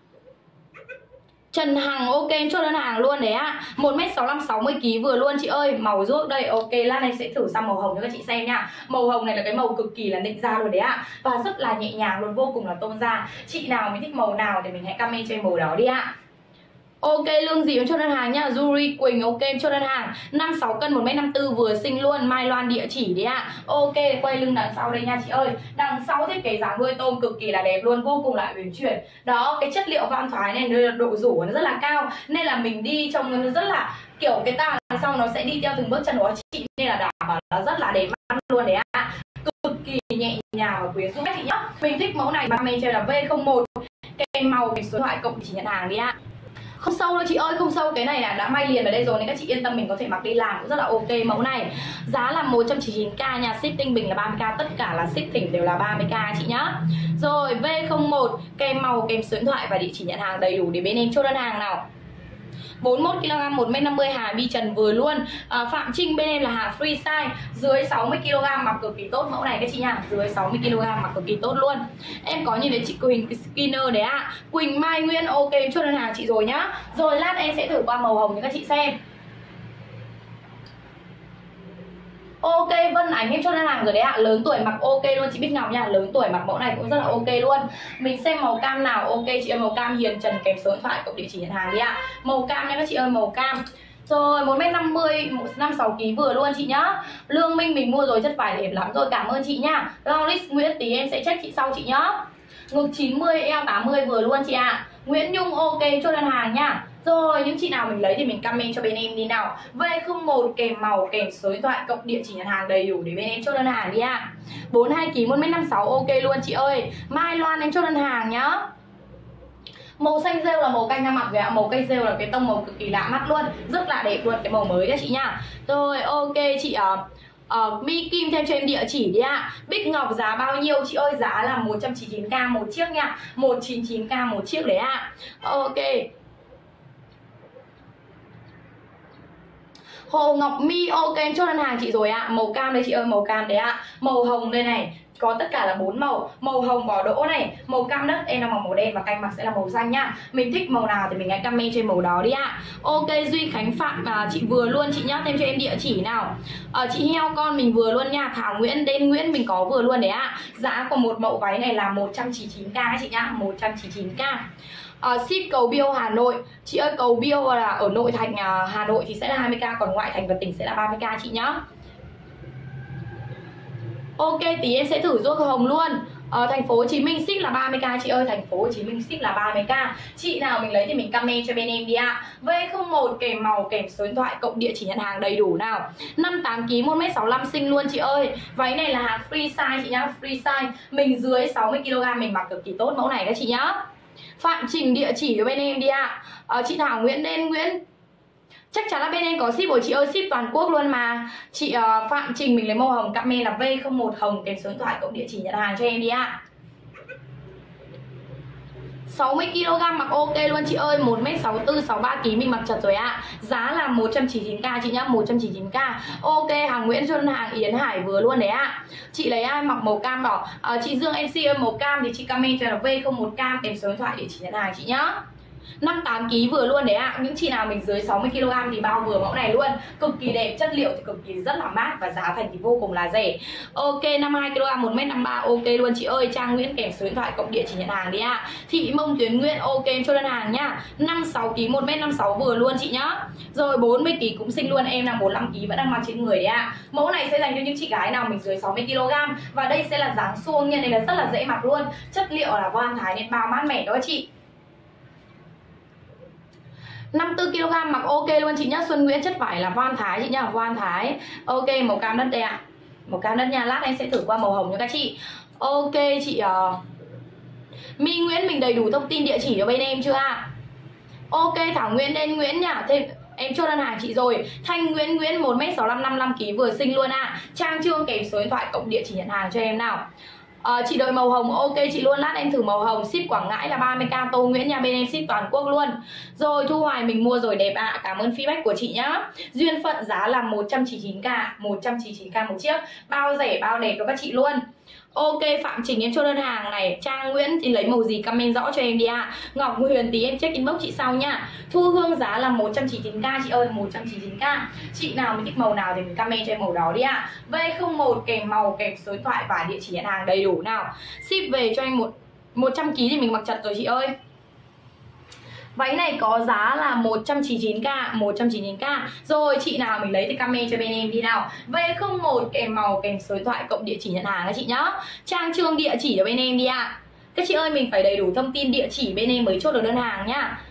S1: Trần Hằng ok cho đơn hàng luôn đấy ạ. 1m65 60kg vừa luôn chị ơi. Màu ruốc đây ok. Lát này sẽ thử sang màu hồng cho các chị xem nha. Màu hồng này là cái màu cực kỳ là nịnh da luôn đấy ạ. Và rất là nhẹ nhàng luôn, vô cùng là tôn da. Chị nào mình thích màu nào thì mình hãy comment cho em màu đó đi ạ. Ok, Lương Dì cho đơn hàng nhá. Yuri Quỳnh ok cho đơn hàng 56 cân 1m54 vừa xinh luôn. Mai Loan địa chỉ đấy ạ. Ok, quay lưng đằng sau đây nha chị ơi. Đằng sau thiết kế dáng đuôi tôm cực kỳ là đẹp luôn, vô cùng là uyển chuyển. Đó, cái chất liệu voan thoái này độ rủ nó rất là cao nên là mình đi trông nó rất là kiểu cái tà đằng sau nó sẽ đi theo từng bước chân của chị nên là đảm bảo là rất là đẹp mắt luôn đấy ạ. Cực kỳ nhẹ nhàng và quyến rũ các chị nhá. Mình thích mẫu này mà mình chơi là V01 kèm màu kèm số điện thoại cộng chỉ nhận hàng đi ạ. Không sâu đâu chị ơi, không sâu, cái này là đã may liền ở đây rồi nên các chị yên tâm mình có thể mặc đi làm cũng rất là ok mẫu này. Giá là 199k nha, ship Tinh Bình là 30k, tất cả là ship tỉnh đều là 30k chị nhá. Rồi V01 kèm màu kèm số điện thoại và địa chỉ nhận hàng đầy đủ để bên em chốt đơn hàng nào. 41kg 1m50 Hà My Trần vừa luôn. Phạm Trinh bên em là hàng free size, dưới 60kg mặc cực kỳ tốt mẫu này các chị nha, dưới 60kg mặc cực kỳ tốt luôn. Em có nhìn thấy chị Quỳnh Skinner đấy ạ. Quỳnh Mai Nguyên ok cho đơn hàng chị rồi nhá. Rồi lát em sẽ thử qua màu hồng cho các chị xem. Ok, Vân Ánh em cho đơn hàng rồi đấy ạ. Lớn tuổi mặc ok luôn chị Bích Ngọc nha. Lớn tuổi mặc mẫu này cũng rất là ok luôn. Mình xem màu cam nào. Ok chị ơi, màu cam Hiền Trần kèm số điện thoại cộng địa chỉ nhận hàng đi ạ. Màu cam nha các chị ơi, màu cam. Rồi 1m50 56kg vừa luôn chị nhá. Lương Minh mình mua rồi, chất vải đẹp lắm rồi, cảm ơn chị nhá. Longlist Nguyễn tí em sẽ check chị sau chị nhá. Ngực 90 eo 80 vừa luôn chị ạ. Nguyễn Nhung ok cho đơn hàng nhá. Rồi những chị nào mình lấy thì mình comment cho bên em đi nào. V01 kèm màu kèm số điện thoại cộng địa chỉ nhận hàng đầy đủ để bên em chốt đơn hàng đi ạ. 42kg 1m56 ok luôn chị ơi. Mai Loan em chốt đơn hàng nhá. Màu xanh rêu là màu canh đang mặc rồi ạ. Màu cây rêu là cái tông màu cực kỳ lạ mắt luôn, rất là đẹp luôn, cái màu mới các chị nha. Rồi ok chị Mi Kim thêm cho em địa chỉ đi ạ. Bích Ngọc giá bao nhiêu chị ơi? Giá là 199k một chiếc nha. 199k một chiếc đấy ạ. Ok. Hồ Ngọc My ok cho đơn hàng chị rồi ạ. Màu cam đây chị ơi, màu cam đấy ạ. Màu hồng đây này, có tất cả là 4 màu. Màu hồng bỏ đỗ này, màu cam đất em là màu đen và canh mặc sẽ là màu xanh nhá. Mình thích màu nào thì mình hãy comment trên màu đó đi ạ. Ok, Duy Khánh Phạm chị vừa luôn chị nhá, thêm cho em địa chỉ nào. Chị Heo con mình vừa luôn nha. Thảo Nguyễn, Đen Nguyễn mình có vừa luôn đấy ạ. Giá của một mẫu váy này là 199k chị nhá, 199k. Ship Cầu Biêu Hà Nội. Chị ơi, Cầu Biêu là ở nội thành Hà Nội thì sẽ là 20k, còn ngoại thành và tỉnh sẽ là 30k chị nhá. Ok, tí em sẽ thử ruốc hồng luôn. Thành phố Hồ Chí Minh ship là 30k chị ơi, thành phố Hồ Chí Minh ship là 30k. Chị nào mình lấy thì mình comment cho bên em đi ạ. V01 kèm màu kèm số điện thoại cộng địa chỉ nhận hàng đầy đủ nào. 58kg 1m65 xinh luôn chị ơi. Váy này là hàng free size chị nhá, free size. Mình dưới 60kg mình mặc cực kỳ tốt mẫu này các chị nhá. Phạm Trình địa chỉ của bên em đi ạ. Chị Thảo Nguyễn, Đen Nguyễn chắc chắn là bên em có ship của chị ơi, ship toàn quốc luôn mà. Chị Phạm Trình mình lấy màu hồng, comment là V01 hồng kèm số điện thoại cộng địa chỉ nhận hàng cho em đi ạ. 60kg mặc ok luôn chị ơi, 1m64 63kg mình mặc chật rồi ạ. Giá là 199k chị nhá, 199k. Ok, hàng Nguyễn Xuân, hàng Yến Hải vừa luôn đấy ạ. Chị lấy ai mặc màu cam đỏ? Chị Dương MC ơi, màu cam thì chị comment cho là V01 cam, kèm số điện thoại để chị nhận hàng chị nhá. 58kg vừa luôn đấy ạ. Những chị nào mình dưới 60kg thì bao vừa mẫu này luôn. Cực kỳ đẹp, chất liệu thì cực kỳ rất là mát và giá thành thì vô cùng là rẻ. Ok, 52kg 1m53 ok luôn chị ơi. Trang Nguyễn kèm số điện thoại cộng địa chỉ nhận hàng đi ạ. Thị Mông Tuyến Nguyễn ok em cho đơn hàng nhá. 56kg 1m56 vừa luôn chị nhá. Rồi 40kg cũng xinh luôn, em là 45kg vẫn đang mặc trên người đấy ạ. Mẫu này sẽ dành cho những chị gái nào mình dưới 60kg và đây sẽ là dáng suông nha, đây là rất là dễ mặc luôn. Chất liệu là voan thái nên bao mát mẻ đó chị. 54kg mặc ok luôn chị nhá. Xuân Nguyễn chất vải là voan thái chị nhá, voan thái. Ok, màu cam đất đây ạ. Màu cam đất nha, lát anh sẽ thử qua màu hồng cho các chị. Ok chị My Nguyễn mình đầy đủ thông tin địa chỉ cho bên em chưa ạ? Ok, Thảo Nguyễn Đen Nguyễn nhá. Thêm em chốt đơn hàng chị rồi. Thanh Nguyễn 1m65 55kg vừa xinh luôn ạ. Trang Trương kèm số điện thoại cộng địa chỉ nhận hàng cho em nào. Chị đợi màu hồng ok chị luôn, lát em thử màu hồng. Ship Quảng Ngãi là 30k. Tô Nguyễn nha, bên em ship toàn quốc luôn. Rồi Thu Hoài mình mua rồi đẹp ạ. Cảm ơn feedback của chị nhá. Duyên Phận giá là 199k, 199k một chiếc, bao rẻ bao đẹp cho các chị luôn. Ok, Phạm Trình em cho đơn hàng này. Trang Nguyễn thì lấy màu gì comment rõ cho em đi ạ. Ngọc Huyền tí em check inbox chị sau nha. Thu Hương giá là 199k chị ơi, 199k. Chị nào mình thích màu nào thì mình comment cho em màu đó đi ạ. V01 kèm màu kèm số điện thoại và địa chỉ nhận hàng đầy đủ nào. Ship về cho em 100kg thì mình mặc chật rồi chị ơi. Váy này có giá là 199k, 199k. Rồi chị nào mình lấy thì comment cho bên em đi nào. V01 kèm màu kèm số điện thoại cộng địa chỉ nhận hàng các chị nhá. Trang Trương địa chỉ cho bên em đi ạ. Các chị ơi mình phải đầy đủ thông tin địa chỉ bên em mới chốt được đơn hàng nhá.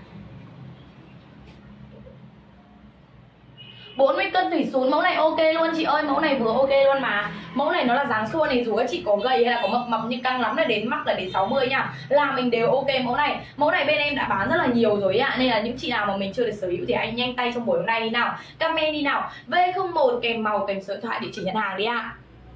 S1: 40 cân thủy xuống mẫu này ok luôn chị ơi, mẫu này vừa ok luôn mà. Mẫu này nó là dáng xua này, dù các chị có gầy hay là có mập nhưng căng lắm là đến mắc là đến 60 nha, là mình đều ok mẫu này. Mẫu này bên em đã bán rất là nhiều rồi ạ, nên là những chị nào mà mình chưa được sở hữu thì anh nhanh tay trong buổi hôm nay đi nào, comment đi nào. V01 kèm màu kèm số điện thoại địa chỉ nhận hàng đi ạ.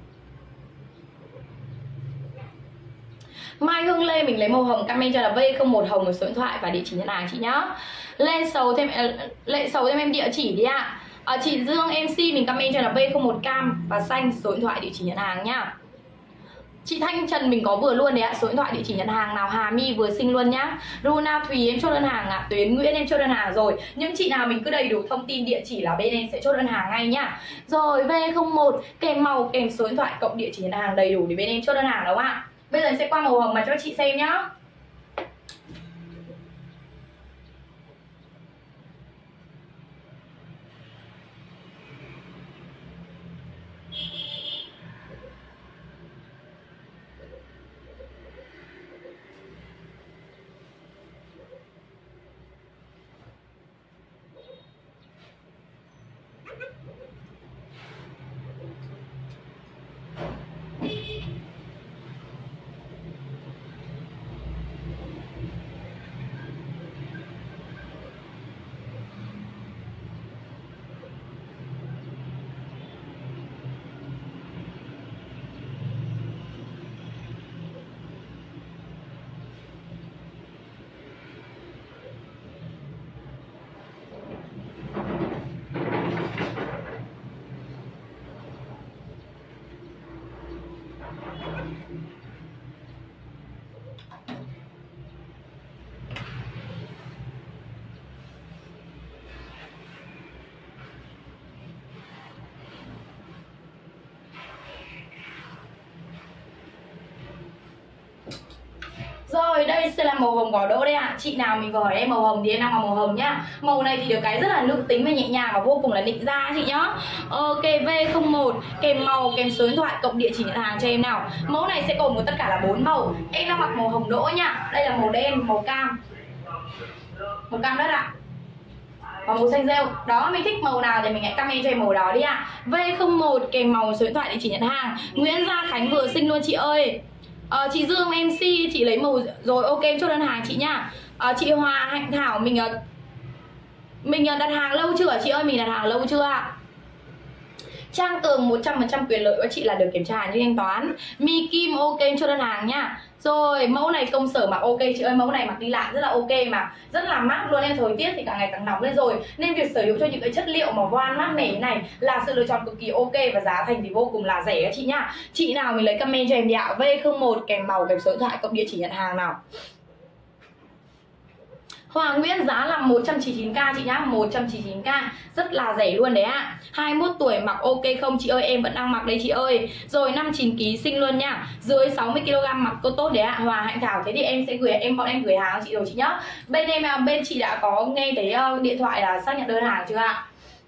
S1: Mai Hương Lê mình lấy màu hồng, comment cho là V01 hồng với số điện thoại và địa chỉ nhận hàng chị nhá. Lê Sầu thêm em địa chỉ đi ạ. Chị Dương MC mình comment cho là V01 cam và xanh, số điện thoại địa chỉ nhận hàng nhá. Chị Thanh Trần mình có vừa luôn đấy ạ, số điện thoại địa chỉ nhận hàng nào. Hà My vừa xinh luôn nhá. Runa Thùy em chốt đơn hàng ạ. Tuyến Nguyễn em chốt đơn hàng rồi. Những chị nào mình cứ đầy đủ thông tin địa chỉ là bên em sẽ chốt đơn hàng ngay nhá. Rồi V01 kèm màu kèm số điện thoại cộng địa chỉ nhận hàng đầy đủ thì bên em chốt đơn hàng đúng không ạ? Bây giờ em sẽ qua màu hồng mà cho chị xem nhá. Rồi đây sẽ là màu hồng gò đỗ đây ạ. Chị nào mình vừa hỏi em màu hồng thì em đang mặc màu hồng nhá. Màu này thì được cái rất là nữ tính và nhẹ nhàng và vô cùng là nịnh da chị nhá. Ok, V01 kèm màu kèm số điện thoại cộng địa chỉ nhận hàng cho em nào. Mẫu này sẽ gồm có tất cả là 4 màu. Em đang mặc màu hồng đỗ nhá. Đây là màu đen, màu cam đất ạ. Và màu xanh rêu. Đó, mình thích màu nào thì mình hãy comment cho em màu đó đi ạ. V01 kèm màu số điện thoại địa chỉ nhận hàng. Nguyễn Gia Khánh vừa xinh luôn chị ơi. Chị Dương MC chị lấy màu rồi ok em chốt đơn hàng chị nhá. Chị Hòa Hạnh Thảo mình đặt hàng lâu chưa chị ơi, mình đặt hàng lâu chưa ạ? Trang Tường 100% quyền lợi của chị là được kiểm tra hàng như thanh toán. Mi Kim ok cho đơn hàng nha. Rồi mẫu này công sở mặc ok chị ơi, mẫu này mặc đi lại rất là ok mà rất là mát luôn em. Thời tiết thì càng ngày càng nóng lên rồi nên việc sở hữu cho những cái chất liệu mà voan mát mẻ này là sự lựa chọn cực kỳ ok và giá thành thì vô cùng là rẻ các chị nhá. Chị nào mình lấy comment cho em đi ạ. V01 kèm màu kèm số điện thoại cộng địa chỉ nhận hàng nào. Hoàng Nguyễn giá là 199k chị nhá, 199k rất là rẻ luôn đấy ạ. 21 tuổi mặc ok không chị ơi, em vẫn đang mặc đấy chị ơi. Rồi 59kg xinh luôn nha, dưới 60kg mặc cô tốt đấy ạ. Hòa Hạnh Thảo thế thì em sẽ gửi bọn em gửi hàng chị rồi chị nhá. Bên em bên chị đã có nghe thấy điện thoại là xác nhận đơn hàng chưa ạ?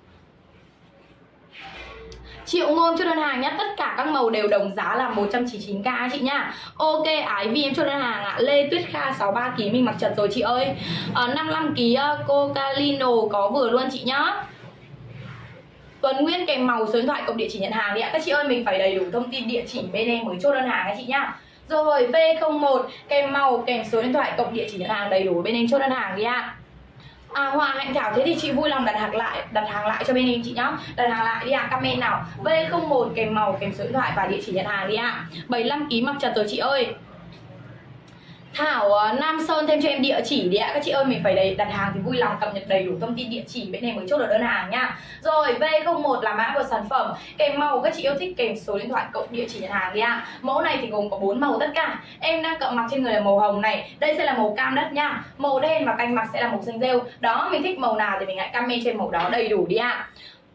S1: Triệu Ngôn cho đơn hàng nhá, tất cả các màu đều đồng giá là 199k chị nhá. Ok, Ái Vi em cho đơn hàng ạ. Lê Tuyết Kha 63kg mình mặc chật rồi chị ơi. 55kg Cocalino có vừa luôn chị nhá. Tuấn Nguyễn kèm màu số điện thoại cộng địa chỉ nhận hàng đi ạ. Các chị ơi mình phải đầy đủ thông tin địa chỉ bên em mới chốt đơn hàng các chị nhá. Rồi V01 kèm màu kèm số điện thoại cộng địa chỉ nhận hàng đầy đủ bên em chốt đơn hàng đi ạ. Hòa Hạnh Thảo thế thì chị vui lòng đặt hàng lại cho bên em chị nhá. Đặt hàng lại đi ạ, comment nào. V01 kèm màu kèm số điện thoại và địa chỉ nhận hàng đi ạ. 75kg mặc chật rồi chị ơi. Thảo Nam Sơn thêm cho em địa chỉ đi ạ. Các chị ơi mình phải đặt hàng thì vui lòng cập nhật đầy đủ thông tin địa chỉ bên em mới chốt được đơn hàng nha. Rồi V01 là mã của sản phẩm kèm màu các chị yêu thích kèm số điện thoại cộng địa chỉ nhận hàng đi ạ. Mẫu này thì gồm có 4 màu tất cả. Em đang cận mặc trên người là màu hồng này, đây sẽ là màu cam đất nha. Màu đen và canh mặt sẽ là màu xanh rêu. Đó, mình thích màu nào thì mình hãy comment trên màu đó đầy đủ đi ạ.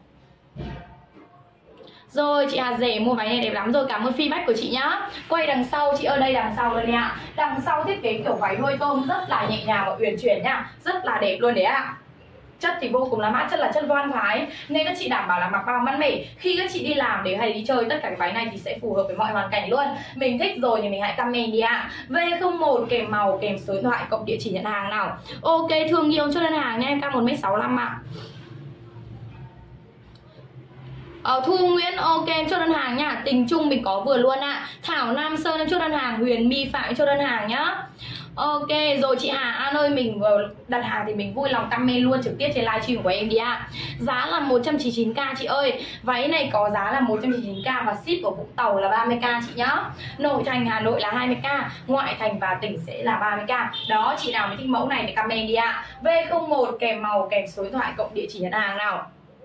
S1: Rồi chị Hà Rể mua váy này đẹp lắm rồi, cảm ơn feedback của chị nhá. Quay đằng sau chị ơi, đây đằng sau luôn ạ. Đằng sau thiết kế kiểu váy đuôi tôm rất là nhẹ nhàng và uyển chuyển nhá, rất là đẹp luôn đấy ạ. Chất thì vô cùng là mát, chất là chất voan thái nên các chị đảm bảo là mặc bao mát mẻ. Khi các chị đi làm để hay đi chơi, tất cả cái váy này thì sẽ phù hợp với mọi hoàn cảnh luôn. Mình thích rồi thì mình hãy comment đi ạ. V01 kèm màu kèm số điện thoại cộng địa chỉ nhận hàng nào. Ok, thương yêu cho đơn hàng nha, em cao 1m65 ạ. Thu Nguyễn ok em cho đơn hàng nhá. Tình Trung mình có vừa luôn ạ. Thảo Nam Sơn em cho đơn hàng. Huyền My Phạm em cho đơn hàng nhá. Ok rồi chị Hà An ơi, mình vừa đặt hàng thì mình vui lòng comment luôn trực tiếp trên livestream của em đi ạ. Giá là 199k chị ơi. Váy này có giá là 199k và ship của Vũng Tàu là 30k chị nhá. Nội thành Hà Nội là 20k, ngoại thành và tỉnh sẽ là 30k. Đó, chị nào mới thích mẫu này thì comment đi ạ. V01 kèm màu kèm số điện thoại cộng địa chỉ nhận hàng nào.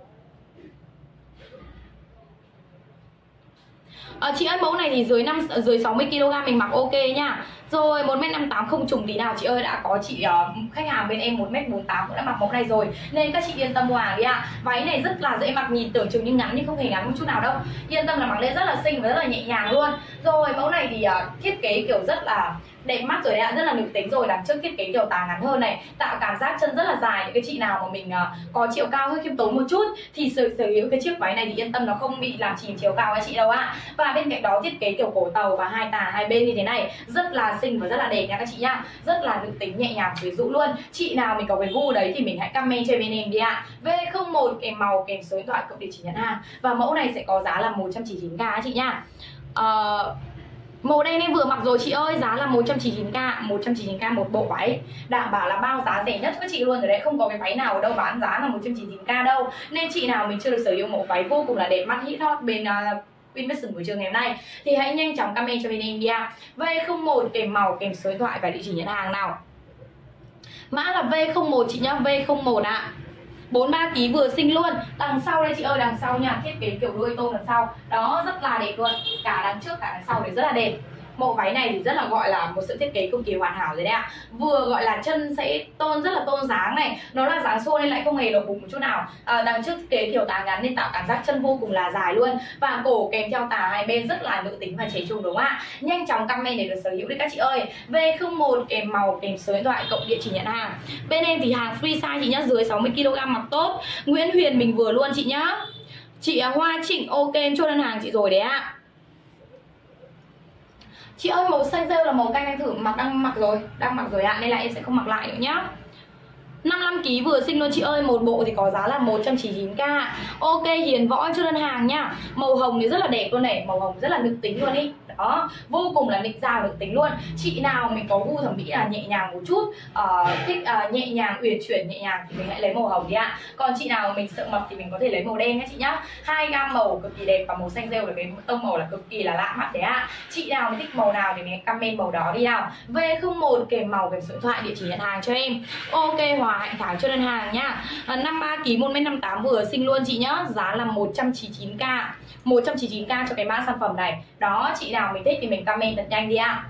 S1: Chị ơi mẫu này thì dưới 60kg mình mặc ok nha. Rồi 1m58 không trùng tí nào chị ơi. Đã có chị khách hàng bên em 1m48 cũng đã mặc mẫu này rồi nên các chị yên tâm mua hàng đi ạ. Váy này rất là dễ mặc, nhìn tưởng chừng như ngắn nhưng không hề ngắn một chút nào đâu. Yên tâm là mặc lên rất là xinh và rất là nhẹ nhàng luôn. Rồi mẫu này thì thiết kế kiểu rất là đẹp mắt rồi đấy ạ, rất là nữ tính rồi. Đằng trước thiết kế kiểu tà ngắn hơn này, tạo cảm giác chân rất là dài. Những cái chị nào mà mình có chiều cao hơi khiêm tốn một chút thì sở hữu cái chiếc váy này thì yên tâm nó không bị làm chìm chiều cao các chị đâu ạ. Và bên cạnh đó thiết kế kiểu cổ tàu và hai tà hai bên như thế này rất là xinh và rất là đẹp nha các chị nhá, rất là nữ tính nhẹ nhàng quyến rũ luôn. Chị nào mình có cái gu đấy thì mình hãy comment cho bên em đi ạ. V01 kèm màu kèm số điện thoại cộng địa chỉ nhận hàng và mẫu này sẽ có giá là 199k các chị nhá. Màu đen em vừa mặc rồi chị ơi, giá là 199k, 199k một bộ váy. Đảm bảo là bao giá rẻ nhất các chị luôn rồi đấy, không có cái váy nào ở đâu bán giá là 199k đâu. Nên chị nào mình chưa được sở hữu mẫu váy vô cùng là đẹp mắt hit hot bên Winvision buổi trưa ngày hôm nay thì hãy nhanh chóng comment cho bên em đi ạ. V01 kèm màu kèm số điện thoại và địa chỉ nhận hàng nào. Mã là V01 chị nhá, V01 ạ. 43kg vừa xinh luôn. Đằng sau đây chị ơi, đằng sau nha, thiết kế kiểu đuôi tôm đằng sau. Đó rất là đẹp luôn. Cả đằng trước cả đằng sau đều rất là đẹp. Mẫu váy này thì rất là gọi là một sự thiết kế cực kỳ hoàn hảo rồi đấy ạ. Vừa gọi là chân sẽ rất là tôn dáng này, nó là dáng xô nên lại không hề lộ bụng một chút nào. Đằng trước thiết kế kiểu tà ngắn nên tạo cảm giác chân vô cùng là dài luôn. Và cổ kèm theo tà hai bên rất là nữ tính và trẻ trung đúng không ạ? Nhanh chóng comment để được sở hữu đi các chị ơi. V01 kèm màu kèm số điện thoại cộng địa chỉ nhận hàng. Bên em thì hàng free size chị nhá, dưới 60kg mặc tốt. Nguyễn Huyền mình vừa luôn chị nhá. Chị Hoa Trịnh ok em cho đơn hàng chị rồi đấy ạ. Chị ơi màu xanh rêu là màu canh em thử đang mặc rồi ạ, nên là em sẽ không mặc lại nữa nhá. 55kg vừa xinh luôn chị ơi, một bộ thì có giá là 199k. Ok Hiền Võ cho đơn hàng nhá. Màu hồng thì rất là đẹp luôn này, màu hồng rất là nữ tính luôn ý. Đó, vô cùng là nịnh giao được tính luôn. Chị nào mình có gu thẩm mỹ là nhẹ nhàng một chút, thích nhẹ nhàng uyển chuyển nhẹ nhàng thì mình hãy lấy màu hồng đi ạ. Còn chị nào mình sợ mập thì mình có thể lấy màu đen nhé chị nhá. Hai gam màu cực kỳ đẹp và màu xanh rêu là cái tông màu là cực kỳ là lạ mắt đấy ạ. Chị nào mình thích màu nào thì mình comment màu đó đi nào. V01 kèm màu kèm số điện thoại địa chỉ nhận hàng cho em. Ok, Hòa Hạnh Thảo cho đơn hàng nhá. 53 kg 1m58 vừa xinh luôn chị nhá. Giá là 199k. 199k cho cái mã sản phẩm này. Đó, chị nào mình thích thì mình comment thật nhanh đi ạ.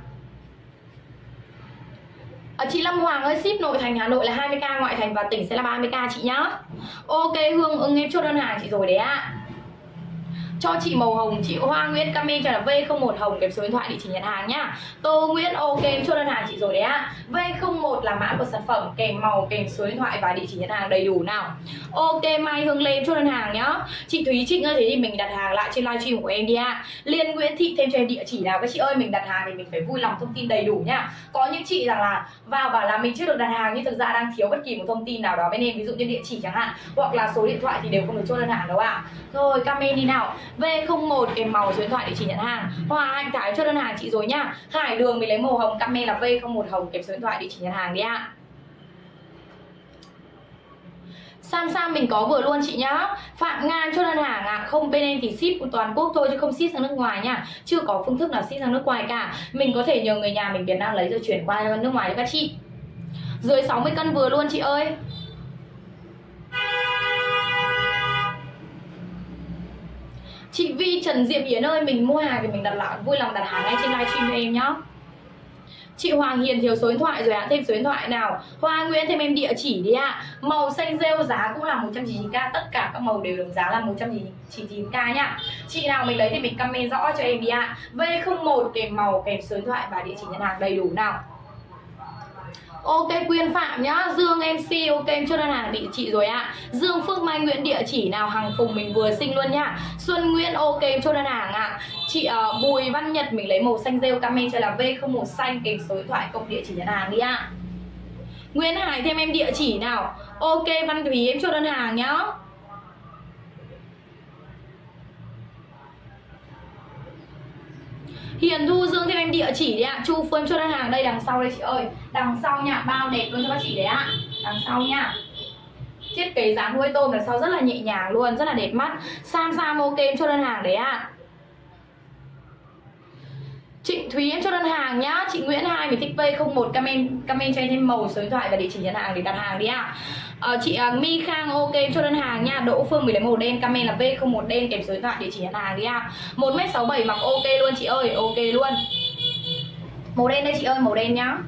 S1: Chị Lâm Hoàng ơi, ship nội thành Hà Nội là 20k, ngoại thành và tỉnh sẽ là 30k chị nhá. Ok, Hương Ưng em chốt đơn hàng chị rồi đấy ạ. Cho chị màu hồng, chị Hoa Nguyễn comment cho là V01 hồng kèm số điện thoại địa chỉ nhận hàng nhá. Tô Nguyễn ok em chốt đơn hàng chị rồi đấy ạ. V01 là mã của sản phẩm kèm màu kèm số điện thoại và địa chỉ nhận hàng đầy đủ nào. Ok, Mai Hương Lê em chốt đơn hàng nhá. Chị Thúy Trịnh ơi, thế thì mình đặt hàng lại trên livestream của em đi ạ. Liên Nguyễn Thị thêm cho em địa chỉ nào các chị ơi, mình đặt hàng thì mình phải vui lòng thông tin đầy đủ nhá. Có những chị rằng là vào bảo là mình chưa được đặt hàng nhưng thực ra đang thiếu bất kỳ một thông tin nào đó bên em, ví dụ như địa chỉ chẳng hạn hoặc là số điện thoại thì đều không được chốt đơn hàng đâu ạ. Rồi comment đi nào. V01 kèm màu số điện thoại để chỉ nhận hàng. Hòa Hạnh Thảo cho đơn hàng chị rồi nhá. Hải Đường mình lấy màu hồng, comment là V01 hồng kèm số điện thoại để chỉ nhận hàng đi ạ. Samsung mình có vừa luôn chị nhá. Phạm Nga cho đơn hàng ạ. Không, bên em thì ship toàn quốc thôi chứ không ship sang nước ngoài nha. Chưa có phương thức nào ship sang nước ngoài cả. Mình có thể nhờ người nhà mình Việt Nam lấy rồi chuyển qua nước ngoài cho các chị. Dưới 60 cân vừa luôn chị ơi. Chị Vi Trần Diệp Yến ơi, mình mua hàng thì mình đặt lại, vui lòng đặt hàng ngay trên livestream cho em nhá. Chị Hoàng Hiền thiếu số điện thoại rồi ạ, thêm số điện thoại nào. Hoa Nguyễn thêm em địa chỉ đi ạ. Màu xanh rêu giá cũng là 199k, tất cả các màu đều được giá là 199k nhá. Chị nào mình lấy thì mình comment rõ cho em đi ạ. V01 kèm màu kèm số điện thoại và địa chỉ nhận hàng đầy đủ nào. Ok, Quyên Phạm nhá. Dương MC ok em cho đơn hàng địa chỉ rồi ạ. Dương Phước Mai Nguyễn địa chỉ nào. Hằng Phùng mình vừa xinh luôn nhá. Xuân Nguyễn ok em cho đơn hàng ạ. Chị Bùi Văn Nhật mình lấy màu xanh rêu, comment cho là V01 xanh kèm số điện thoại cộng địa chỉ nhận hàng đi ạ. Nguyễn Hải thêm em địa chỉ nào. Ok, Văn Thúy em cho đơn hàng nhá. Hiền Thu Dương thêm em địa chỉ đấy ạ. Chu Phương cho đơn hàng đây đằng sau đây chị ơi. Đằng sau nha, bao đẹp luôn cho các chị đấy ạ. Đằng sau nha. Thiết kế dáng đuôi tôm đằng sau rất là nhẹ nhàng luôn, rất là đẹp mắt. Sam ok em cho đơn hàng đấy ạ. Trịnh Thúy em cho đơn hàng nhá. Chị Nguyễn Hai mình thích V01 comment cho em thêm màu số điện thoại và địa chỉ nhận hàng để đặt hàng đi ạ. Chị My Khang ok em cho đơn hàng nha. Đỗ Phương mình lấy màu đen, comment là V01 đen kèm số điện thoại địa chỉ nhận hàng đi ạ. 1m67 mặc ok luôn chị ơi, ok luôn. Màu đen đây chị ơi, màu đen nhá.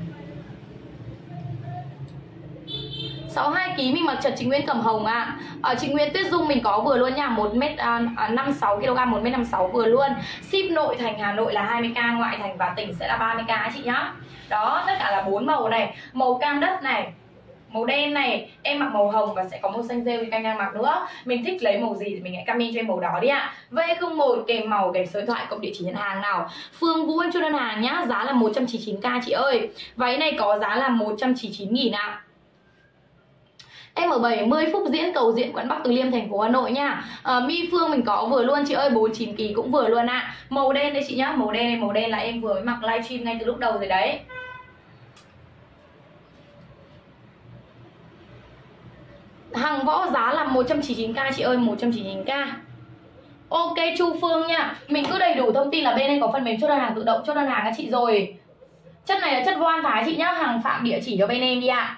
S1: 62kg mình mặc chật chị Nguyễn Cẩm Hồng ạ. Chị Nguyễn Tuyết Dung mình có vừa luôn nha, 1m56kg, 1m56 vừa luôn. Ship nội thành Hà Nội là 20k, ngoại thành và tỉnh sẽ là 30k chị nhá. Đó, tất cả là 4 màu này, màu cam đất này, màu đen này, em mặc màu hồng và sẽ có màu xanh rêu thì canh đang mặc nữa. Mình thích lấy màu gì thì mình hãy comment cho em màu đó đi ạ. V01 kèm màu kèm số điện thoại cộng địa chỉ nhận hàng nào. Phương Vũ em cho đơn hàng nhá, giá là 199k chị ơi. Váy này có giá là 199.000 ạ. Em ở 70 Phúc Diễn, Cầu Diễn, quận Bắc Từ Liêm, thành phố Hà Nội nha. My Phương mình có vừa luôn chị ơi, 49kg cũng vừa luôn ạ. Màu đen đây chị nhá, màu đen này, màu đen là em vừa mới mặc livestream ngay từ lúc đầu rồi đấy. Hàng Võ giá là 199k chị ơi, 199k. Ok Chu Phương nha. Mình cứ đầy đủ thông tin là bên em có phần mềm chốt đơn hàng tự động, chốt đơn hàng các chị rồi. Chất này là chất voan Thái chị nhá. Hàng Phạm địa chỉ cho bên em đi ạ.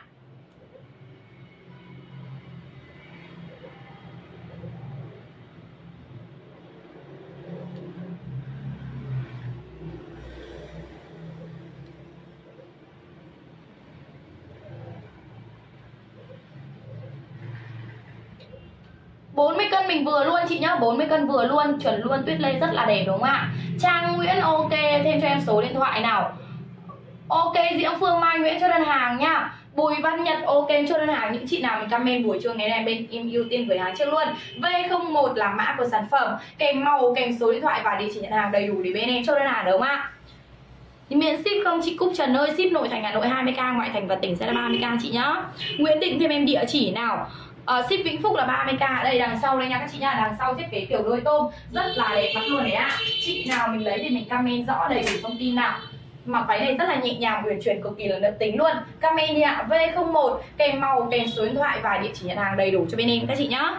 S1: $40 cân mình vừa luôn chị nhá, 40 cân vừa luôn, chuẩn luôn, Tuyết Lê rất là đẹp đúng không ạ? Trang Nguyễn ok, thêm cho em số điện thoại nào. Ok, Diễm Phương Mai Nguyễn cho đơn hàng nhá. Bùi Văn Nhật ok cho đơn hàng. Những chị nào mình comment buổi trưa ngày nay bên em ưu tiên gửi hàng trước luôn. V01 là mã của sản phẩm, kèm màu, kèm số điện thoại và địa chỉ nhận hàng đầy đủ để bên em cho đơn hàng đúng không ạ? Miễn ship không chị Cúc Trần ơi, ship nội thành Hà Nội 20k, ngoại thành và tỉnh sẽ là 30k chị nhá. Nguyễn Định thêm em địa chỉ nào. Ship Vĩnh Phúc là 30k. Đây đằng sau đây nha các chị nha, đằng sau thiết kế kiểu đuôi tôm rất là đẹp mắt luôn đấy ạ. Chị nào mình lấy thì mình comment rõ đầy đủ thông tin nào. Mặc váy này rất là nhẹ nhàng, uyển chuyển, cực kỳ là nữ tính luôn. Comment đi ạ. V01 kèm màu, kèm số điện thoại và địa chỉ nhận hàng đầy đủ cho bên em các chị nhá.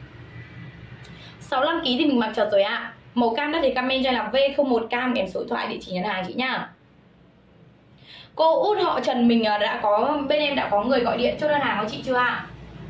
S1: 65 kg thì mình mặc chật rồi ạ. Màu cam đã thì comment cho là V01 cam kèm số điện thoại, địa chỉ nhận hàng chị nhá. Cô út họ Trần mình đã có, bên em đã có người gọi điện cho đơn hàng của chị chưa ạ?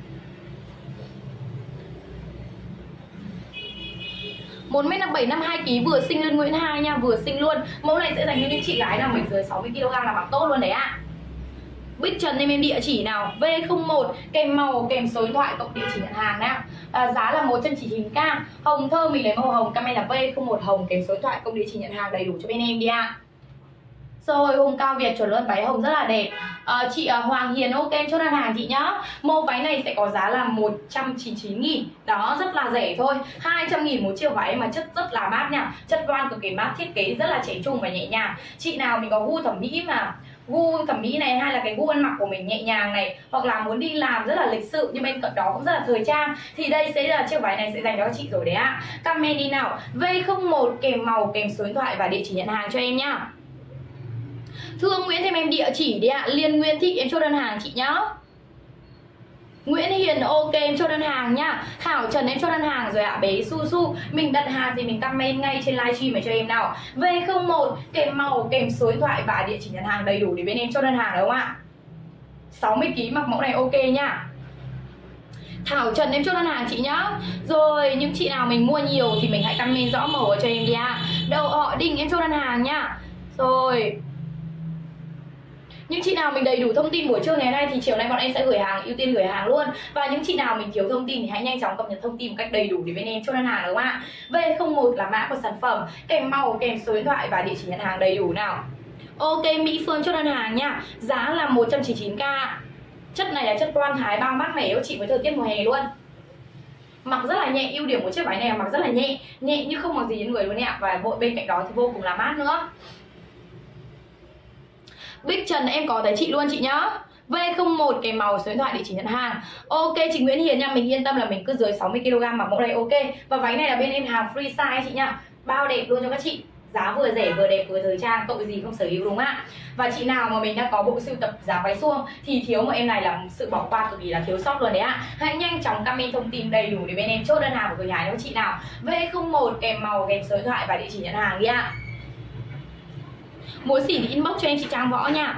S1: Một mét 57, 52 kg vừa sinh Lương Nguyễn 2 nha, vừa sinh luôn. Mẫu này sẽ dành cho những chị gái nào mình dưới 60 kg là mặc tốt luôn đấy ạ. Bích Trần em địa chỉ nào, V01 kèm màu kèm số điện thoại cộng địa chỉ nhận hàng nào. Giá là 199k. Hồng Thơ mình lấy màu hồng, comment là V01 hồng kèm số điện thoại cộng địa chỉ nhận hàng đầy đủ cho bên em đi ạ. Rồi Hùng Cao Việt chuẩn luôn, váy hồng rất là đẹp. Chị Hoàng Hiền ok cho đơn hàng chị nhá. Mẫu váy này sẽ có giá là 199.000. Đó, rất là rẻ thôi. 200.000 một chiếc váy mà chất rất là mát nha. Chất voan cực kỳ mát, thiết kế rất là trẻ trung và nhẹ nhàng. Chị nào mình có gu thẩm mỹ mà gu thẩm mỹ này, hay là cái gu ăn mặc của mình nhẹ nhàng này, hoặc là muốn đi làm rất là lịch sự nhưng bên cạnh đó cũng rất là thời trang, thì đây sẽ là chiếc váy này sẽ dành cho các chị rồi đấy ạ. Comment đi nào, V01 kèm màu kèm số điện thoại và địa chỉ nhận hàng cho em nhá. Thương Nguyễn thêm em địa chỉ đi ạ. Liên Nguyên Thị em cho đơn hàng chị nhá. Nguyễn Hiền ok em cho đơn hàng nhá. Thảo Trần em cho đơn hàng rồi ạ. Bé Su Su mình đặt hàng thì mình comment ngay trên livestream để cho em nào. V01 kèm màu kèm số điện thoại và địa chỉ nhận hàng đầy đủ để bên em cho đơn hàng đúng không ạ? 60 kg mặc mẫu này ok nhá. Thảo Trần em cho đơn hàng chị nhá. Rồi những chị nào mình mua nhiều thì mình hãy comment rõ màu cho em đi ạ. Đầu họ Đinh em cho đơn hàng nhá. Rồi những chị nào mình đầy đủ thông tin buổi trưa ngày nay thì chiều nay bọn em sẽ gửi hàng, ưu tiên gửi hàng luôn. Và những chị nào mình thiếu thông tin thì hãy nhanh chóng cập nhật thông tin một cách đầy đủ để bên em cho đơn hàng đúng không ạ? V01 là mã của sản phẩm, kèm màu, kèm số điện thoại và địa chỉ nhận hàng đầy đủ nào. Ok, Mỹ Phương cho đơn hàng nha. Giá là 199k. Chất này là chất quan thái bao mát mẻ cho chị với thời tiết mùa hè luôn. Mặc rất là nhẹ, ưu điểm của chiếc váy này là mặc rất là nhẹ, nhẹ như không mặc gì trên người luôn ạ. Và bên cạnh đó thì vô cùng là mát nữa. Bích Trần em có thấy chị luôn chị nhá. V01 kèm màu số điện thoại địa chỉ nhận hàng. Ok chị Nguyễn Hiền nha, mình yên tâm là mình cứ dưới 60 kg mà mẫu này ok. Và váy này là bên em hàng free size chị nha. Bao đẹp luôn cho các chị. Giá vừa rẻ vừa đẹp vừa thời trang, tội gì không sở hữu đúng không ạ? Và chị nào mà mình đã có bộ sưu tập giá váy suông thì thiếu một em này là sự bỏ qua cực kỳ là thiếu sót luôn đấy ạ. Hãy nhanh chóng comment thông tin đầy đủ để bên em chốt đơn hàng của gửi hàng cho chị nào. V01 kèm màu kèm số điện thoại và địa chỉ nhận hàng đi ạ. Muốn xỉ thì inbox cho em chị Trang Võ nha.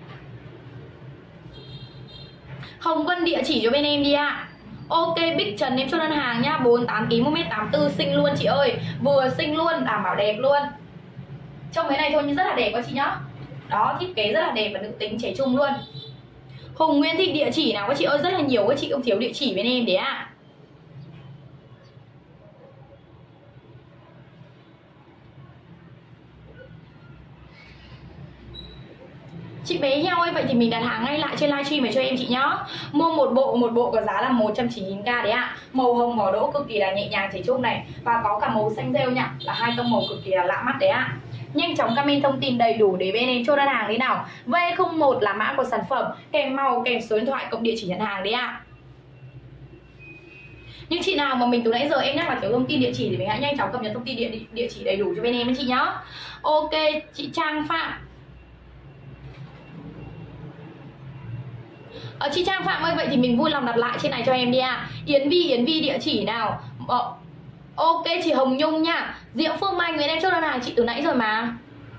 S1: Hồng Vân địa chỉ cho bên em đi ạ. Ok Bích Trần em cho đơn hàng nhá. 48kg 1m84 xinh luôn chị ơi. Vừa xinh luôn, đảm bảo đẹp luôn. Trong cái này thôi nhưng rất là đẹp các chị nhá. Đó, thiết kế rất là đẹp và nữ tính trẻ trung luôn. Hùng Nguyễn Thị địa chỉ nào các chị ơi, rất là nhiều các chị không thiếu địa chỉ bên em đấy ạ. Chị bé heo ơi, vậy thì mình đặt hàng ngay lại trên livestream này cho em chị nhá. Mua một bộ có giá là 199k đấy ạ. Màu hồng mỏ đỗ cực kỳ là nhẹ nhàng trẻ trung này, và có cả màu xanh rêu nhá, là hai tông màu cực kỳ là lạ mắt đấy ạ. Nhanh chóng comment thông tin đầy đủ để bên em cho đơn hàng đi nào. V01 là mã của sản phẩm, kèm màu kèm số điện thoại cộng địa chỉ nhận hàng đấy ạ. Những chị nào mà mình từ nãy giờ em nhắc là thiếu thông tin địa chỉ thì mình hãy nhanh chóng cập nhật thông tin địa chỉ đầy đủ cho bên em chị nhá. Ok chị Trang Phạm. Chị Trang Phạm ơi, vậy thì mình vui lòng đặt lại trên này cho em đi ạ. Yến Vi địa chỉ nào. Ok chị Hồng Nhung nha. Diệu Phương Mai Nguyễn em chốt đơn hàng chị từ nãy rồi mà.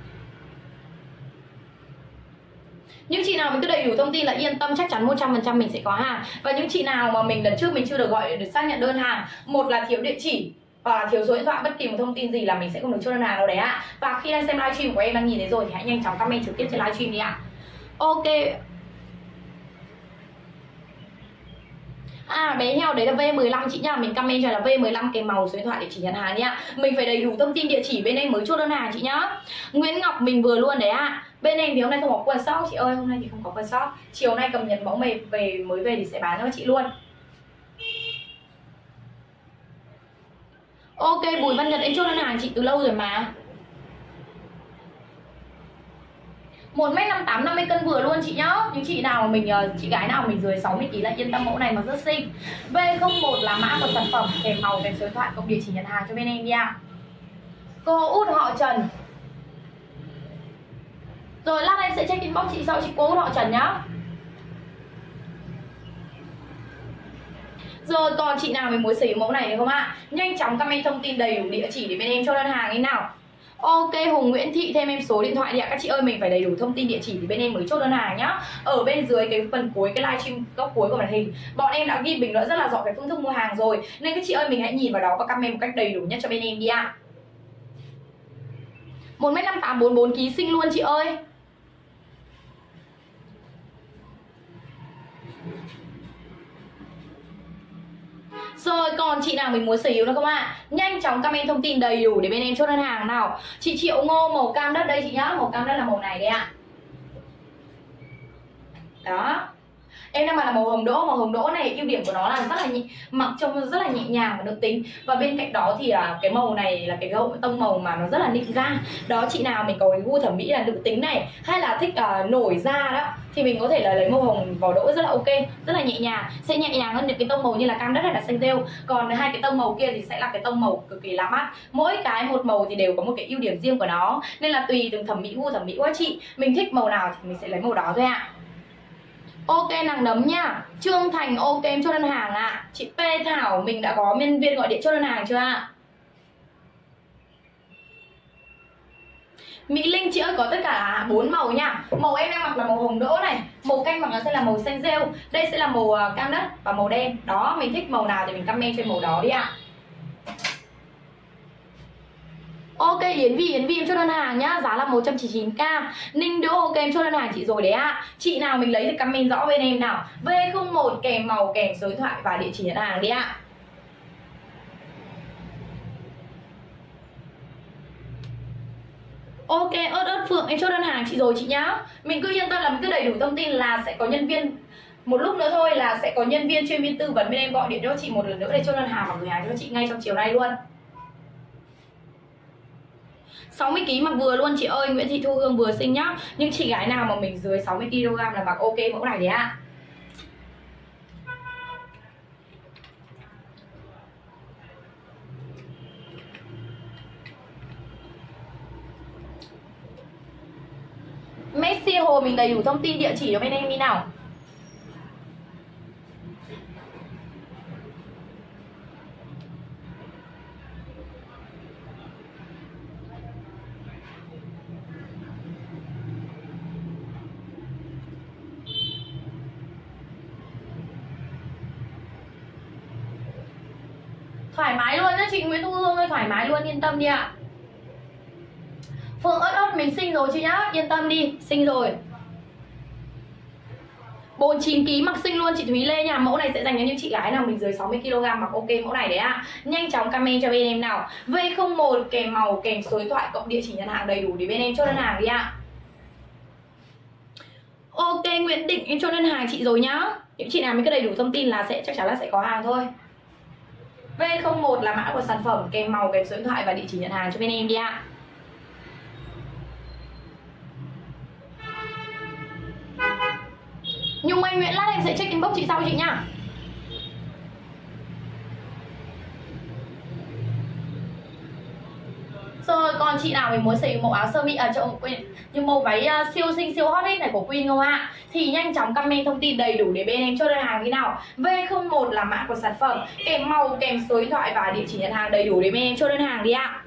S1: Những chị nào mình cứ đầy đủ thông tin là yên tâm, chắc chắn 100% mình sẽ có hàng. Và những chị nào mà mình lần trước mình chưa được gọi để xác nhận đơn hàng, một là thiếu địa chỉ và thiếu số điện thoại, bất kỳ một thông tin gì là mình sẽ không được chốt đơn hàng đâu đấy ạ. Và khi đang xem livestream của em đang nhìn thấy rồi thì hãy nhanh chóng comment trực tiếp trên livestream đi ạ. Ok. Bé heo đấy là V15 chị nha. Mình comment cho là V15 kèm màu số điện thoại để chỉ nhận hàng nha. Mình phải đầy đủ thông tin địa chỉ bên em mới chốt đơn hàng chị nhá. Nguyễn Ngọc mình vừa luôn đấy ạ. Bên em thì hôm nay không có quần sóc chị ơi, hôm nay thì không có quần sóc. Chiều nay cập nhật mẫu mới về thì sẽ bán cho chị luôn. Ok Bùi Văn Nhật em chốt đơn hàng chị từ lâu rồi mà. 1m58 50 cân vừa luôn chị nhá. Những chị nào mà mình chị gái nào mình dưới 60 kg là yên tâm, mẫu này mà rất xinh. V01 là mã của sản phẩm, kèm màu kèm số điện thoại cộng địa chỉ nhận hàng cho bên em đi ạ. Cô út họ Trần. Rồi lát em sẽ check inbox chị sau, chị cô út họ Trần nhá. Rồi còn chị nào mình muốn sở hữu mẫu này được không ạ? Nhanh chóng comment thông tin đầy đủ địa chỉ để bên em cho đơn hàng đi nào. Ok, Hùng Nguyễn Thị thêm em số điện thoại đi ạ. Các chị ơi, mình phải đầy đủ thông tin địa chỉ thì bên em mới chốt đơn hàng nhá. Ở bên dưới cái phần cuối cái livestream góc cuối của màn hình, bọn em đã ghi bình luận rất là rõ cái phương thức mua hàng rồi, nên các chị ơi mình hãy nhìn vào đó và comment một cách đầy đủ nhất cho bên em đi ạ. 1m58 44 kg xinh luôn chị ơi. Rồi còn chị nào mình muốn sở hữu nữa không ạ? Nhanh chóng comment thông tin đầy đủ để bên em chốt đơn hàng nào. Chị Triệu Ngô màu cam đất đây chị nhá. Màu cam đất là màu này đấy ạ. Đó. Em đang mặc là màu hồng đỗ. Màu hồng đỗ này ưu điểm của nó là rất là mặc trông rất là nhẹ nhàng và nữ tính. Và bên cạnh đó thì cái màu này là cái tông màu mà nó rất là nịnh da. Đó, chị nào mình có cái gu thẩm mỹ là nữ tính này, hay là thích nổi da đó, thì mình có thể là lấy màu hồng vỏ đỗ rất là ok, rất là nhẹ nhàng, sẽ nhẹ nhàng hơn những cái tông màu như là cam đất hay là xanh rêu. Còn hai cái tông màu kia thì sẽ là cái tông màu cực kỳ lạ mắt. Mỗi cái một màu thì đều có một cái ưu điểm riêng của nó, nên là tùy từng thẩm mỹ, gu thẩm mỹ của chị, mình thích màu nào thì mình sẽ lấy màu đó thôi ạ. Ok nàng nấm nha. Trương Thành ok em cho đơn hàng ạ. Chị P Thảo mình đã có nhân viên gọi điện cho đơn hàng chưa ạ? Mỹ Linh chị ơi có tất cả 4 màu nha. Màu em đang mặc là màu hồng đỗ này, màu canh mặc nó sẽ là màu xanh rêu, đây sẽ là màu cam đất và màu đen. Đó, mình thích màu nào thì mình comment trên màu đó đi ạ. Ok Yến Vi em cho đơn hàng nhá, giá là 199k. Ninh Đỗ ok em cho đơn hàng chị rồi đấy ạ. Chị nào mình lấy thì comment rõ bên em nào. V01 kèm màu kèm số điện thoại và địa chỉ nhận hàng đi ạ. Ok, ớt Phượng em cho đơn hàng chị rồi chị nhá. Mình cứ yên tâm là mình cứ đầy đủ thông tin là sẽ có nhân viên, một lúc nữa thôi là sẽ có nhân viên chuyên viên tư vấn bên em gọi điện cho chị một lần nữa để cho đơn hàng và gửi hàng cho chị ngay trong chiều nay luôn. 60kg mặc vừa luôn chị ơi. Nguyễn Thị Thu Hương vừa xinh nhá. Nhưng chị gái nào mà mình dưới 60kg là mặc ok mẫu này đấy ạ. Messi Hồ mình đầy đủ thông tin địa chỉ cho bên em đi nào. Thoải mái luôn nhá chị Nguyễn Thu Hương ơi, thoải mái luôn, yên tâm đi ạ. Phương ớt mình xinh rồi chị nhá, yên tâm đi, xinh rồi. 49kg mặc xinh luôn chị Thúy Lê nha. Mẫu này sẽ dành cho những chị gái nào mình dưới 60kg mặc ok mẫu này đấy ạ. Nhanh chóng comment cho bên em nào. V01 kèm màu kèm số điện thoại cộng địa chỉ nhận hàng đầy đủ để bên em cho đơn hàng đi ạ. Ok Nguyễn Định em cho đơn hàng chị rồi nhá. Những chị nào mình cứ đầy đủ thông tin là chắc chắn là sẽ có hàng thôi. V01 là mã của sản phẩm kèm màu kèm số điện thoại và địa chỉ nhận hàng cho bên em đi ạ. Nhung Anh Nguyễn lát em sẽ check inbox chị sau chị nhá. Rồi còn chị nào mình muốn sở hữu mẫu áo sơ mi nhưng màu váy siêu xinh siêu hot này của Queen không ạ? Thì nhanh chóng comment thông tin đầy đủ để bên em cho đơn hàng đi nào. V01 là mã của sản phẩm kèm màu kèm số điện thoại và địa chỉ nhận hàng đầy đủ để bên em cho đơn hàng đi ạ.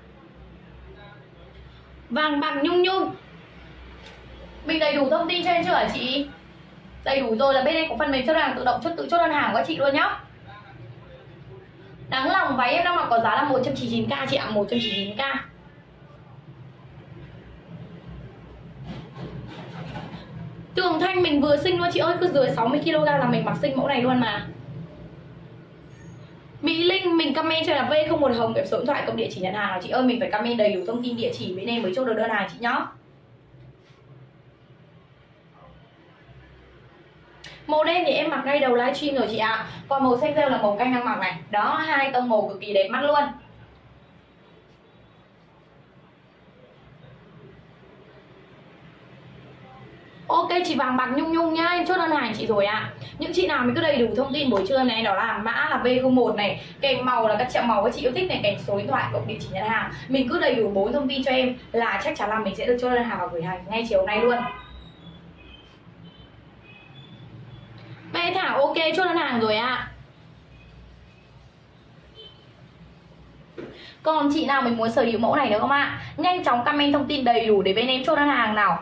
S1: Vàng bạc Nhung Nhung mình đầy đủ thông tin cho em chưa hả chị? Đầy đủ rồi là bên em có phần mềm chốt đơn hàng tự động tự chốt đơn hàng của các chị luôn nhá. Đáng lòng váy em đang mặc có giá là 199k chị ạ, 199k. Tường Thanh mình vừa xinh luôn chị ơi, cứ dưới 60kg là mình mặc xinh mẫu này luôn mà. Mỹ Linh mình comment cho là V01 hồng kèm số điện thoại cộng địa chỉ nhận hàng nào chị ơi, mình phải comment đầy đủ thông tin địa chỉ bên em mới chốt được đơn hàng chị nhá. Màu đen thì em mặc ngay đầu livestream rồi chị ạ. Còn màu xanh rêu là màu canh đang mặc này. Đó, hai tông màu cực kỳ đẹp mắt luôn. Ok chị vàng bạc nhung nhung nhá, em chốt đơn hàng chị rồi ạ. Những chị nào mình cứ đầy đủ thông tin buổi trưa này, đó là mã là V01 này, kèm màu là các chợ màu các chị yêu thích này, kèm số điện thoại cộng địa chỉ nhận hàng. Mình cứ đầy đủ 4 thông tin cho em là chắc chắn là mình sẽ được chốt đơn hàng và gửi hàng ngay chiều nay luôn. Bé Thảo ok chốt đơn hàng rồi ạ. Còn chị nào mình muốn sở hữu mẫu này nữa không ạ? Nhanh chóng comment thông tin đầy đủ để bên em chốt đơn hàng nào.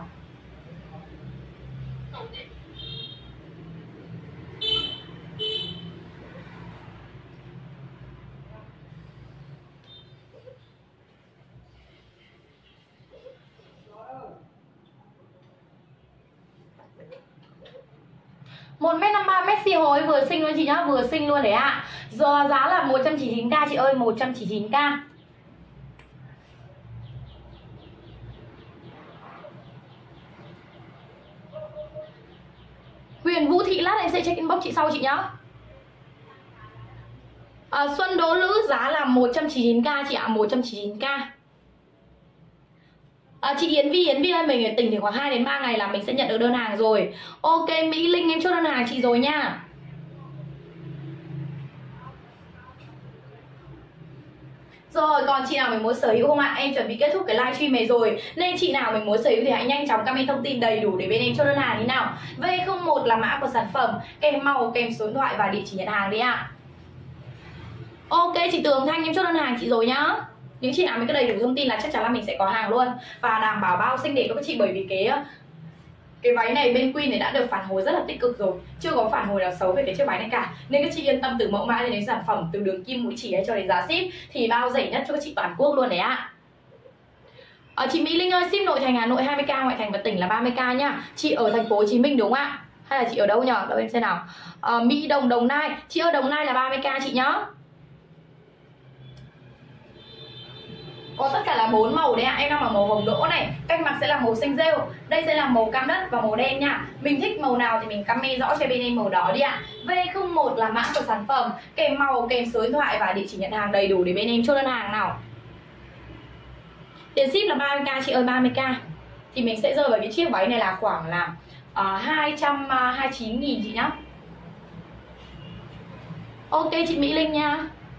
S1: Một mét 53 Messi hồi vừa xinh luôn chị nhá, vừa xinh luôn đấy ạ. Giờ giá là 199k chị ơi, 199k. Huyền Vũ Thị lát em sẽ check inbox chị sau chị nhá. Xuân Đỗ Lữ giá là 199k chị ạ, 199k. Chị Yến Vi ơi, mình ở tỉnh thì khoảng 2 đến 3 ngày là mình sẽ nhận được đơn hàng rồi. Ok Mỹ Linh em chốt đơn hàng chị rồi nha. Rồi còn chị nào mình muốn sở hữu không ạ? Em chuẩn bị kết thúc cái livestream này rồi, nên chị nào mình muốn sở hữu thì hãy nhanh chóng comment thông tin đầy đủ để bên em chốt đơn hàng như nào. V01 là mã của sản phẩm, kèm màu, kèm số điện thoại và địa chỉ nhận hàng đi ạ. Ok chị Tường Thanh em chốt đơn hàng chị rồi nhá. Những chị nào mình có đầy đủ thông tin là chắc chắn là mình sẽ có hàng luôn và đảm bảo bao xinh đẹp cho các chị, bởi vì cái váy này bên Queen này đã được phản hồi rất là tích cực rồi, chưa có phản hồi nào xấu về cái chiếc váy này cả, nên các chị yên tâm từ mẫu mã đến sản phẩm, từ đường kim mũi chỉ cho đến giá ship thì bao rẻ nhất cho các chị toàn quốc luôn đấy ạ. Chị Mỹ Linh ơi, ship nội thành Hà Nội 20k, ngoại thành và tỉnh là 30k nhá. Chị ở thành phố Hồ Chí Minh đúng không ạ? Hay là chị ở đâu nhỉ? Đâu em xem nào. Mỹ Đồng, Đồng Nai. Chị ở Đồng Nai là 30k chị nhá. Có tất cả là 4 màu đấy ạ. Em đang mặc màu hồng đỗ này, canh mặc sẽ là màu xanh rêu, đây sẽ là màu cam đất và màu đen nha. Mình thích màu nào thì mình comment rõ cho bên em màu đó đi ạ. V01 là mã của sản phẩm, kèm màu, kèm số điện thoại và địa chỉ nhận hàng đầy đủ để bên em chốt đơn hàng nào. Tiền ship là 30k chị ơi, 30k. Thì mình sẽ rơi vào cái chiếc váy này là khoảng là 229.000 chị nhá. Ok chị Mỹ Linh nha.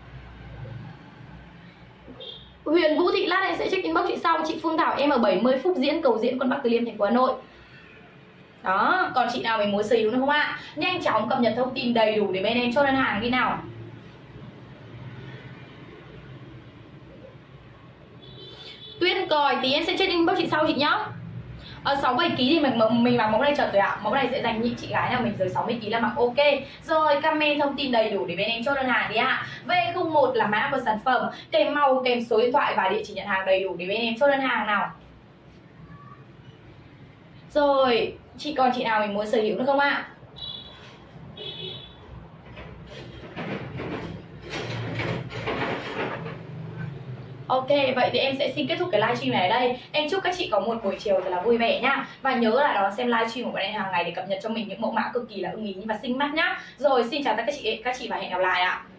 S1: Huyền Vũ Thị lát em sẽ check inbox chị sau. Chị Phương Thảo em ở 70 Phúc Diễn, Cầu Diễn, quận Bắc Từ Liêm, thành phố Hà Nội. Đó, còn chị nào mình muốn sở hữu nữa không ạ? Nhanh chóng cập nhật thông tin đầy đủ để bên em cho đơn hàng đi nào. Tuyết còi tí em sẽ check inbox chị sau chị nhá. 67 kg thì mình mặc mẫu này chợt rồi ạ. Mẫu này sẽ dành những chị gái nào mình dưới 60 kg là mặc ok. Rồi comment thông tin đầy đủ để bên em chốt đơn hàng đi ạ. V01 là mã của sản phẩm, kèm màu, kèm số điện thoại và địa chỉ nhận hàng đầy đủ để bên em chốt đơn hàng nào. Rồi, còn chị nào mình muốn sở hữu nữa không ạ? Ok, vậy thì em sẽ xin kết thúc cái livestream này ở đây. Em chúc các chị có một buổi chiều thật là vui vẻ nhá. Và nhớ là đón xem livestream của bọn em hàng ngày để cập nhật cho mình những mẫu mã cực kỳ là ưng ý và xinh mắt nhá. Rồi, xin chào tất cả các chị và hẹn gặp lại ạ.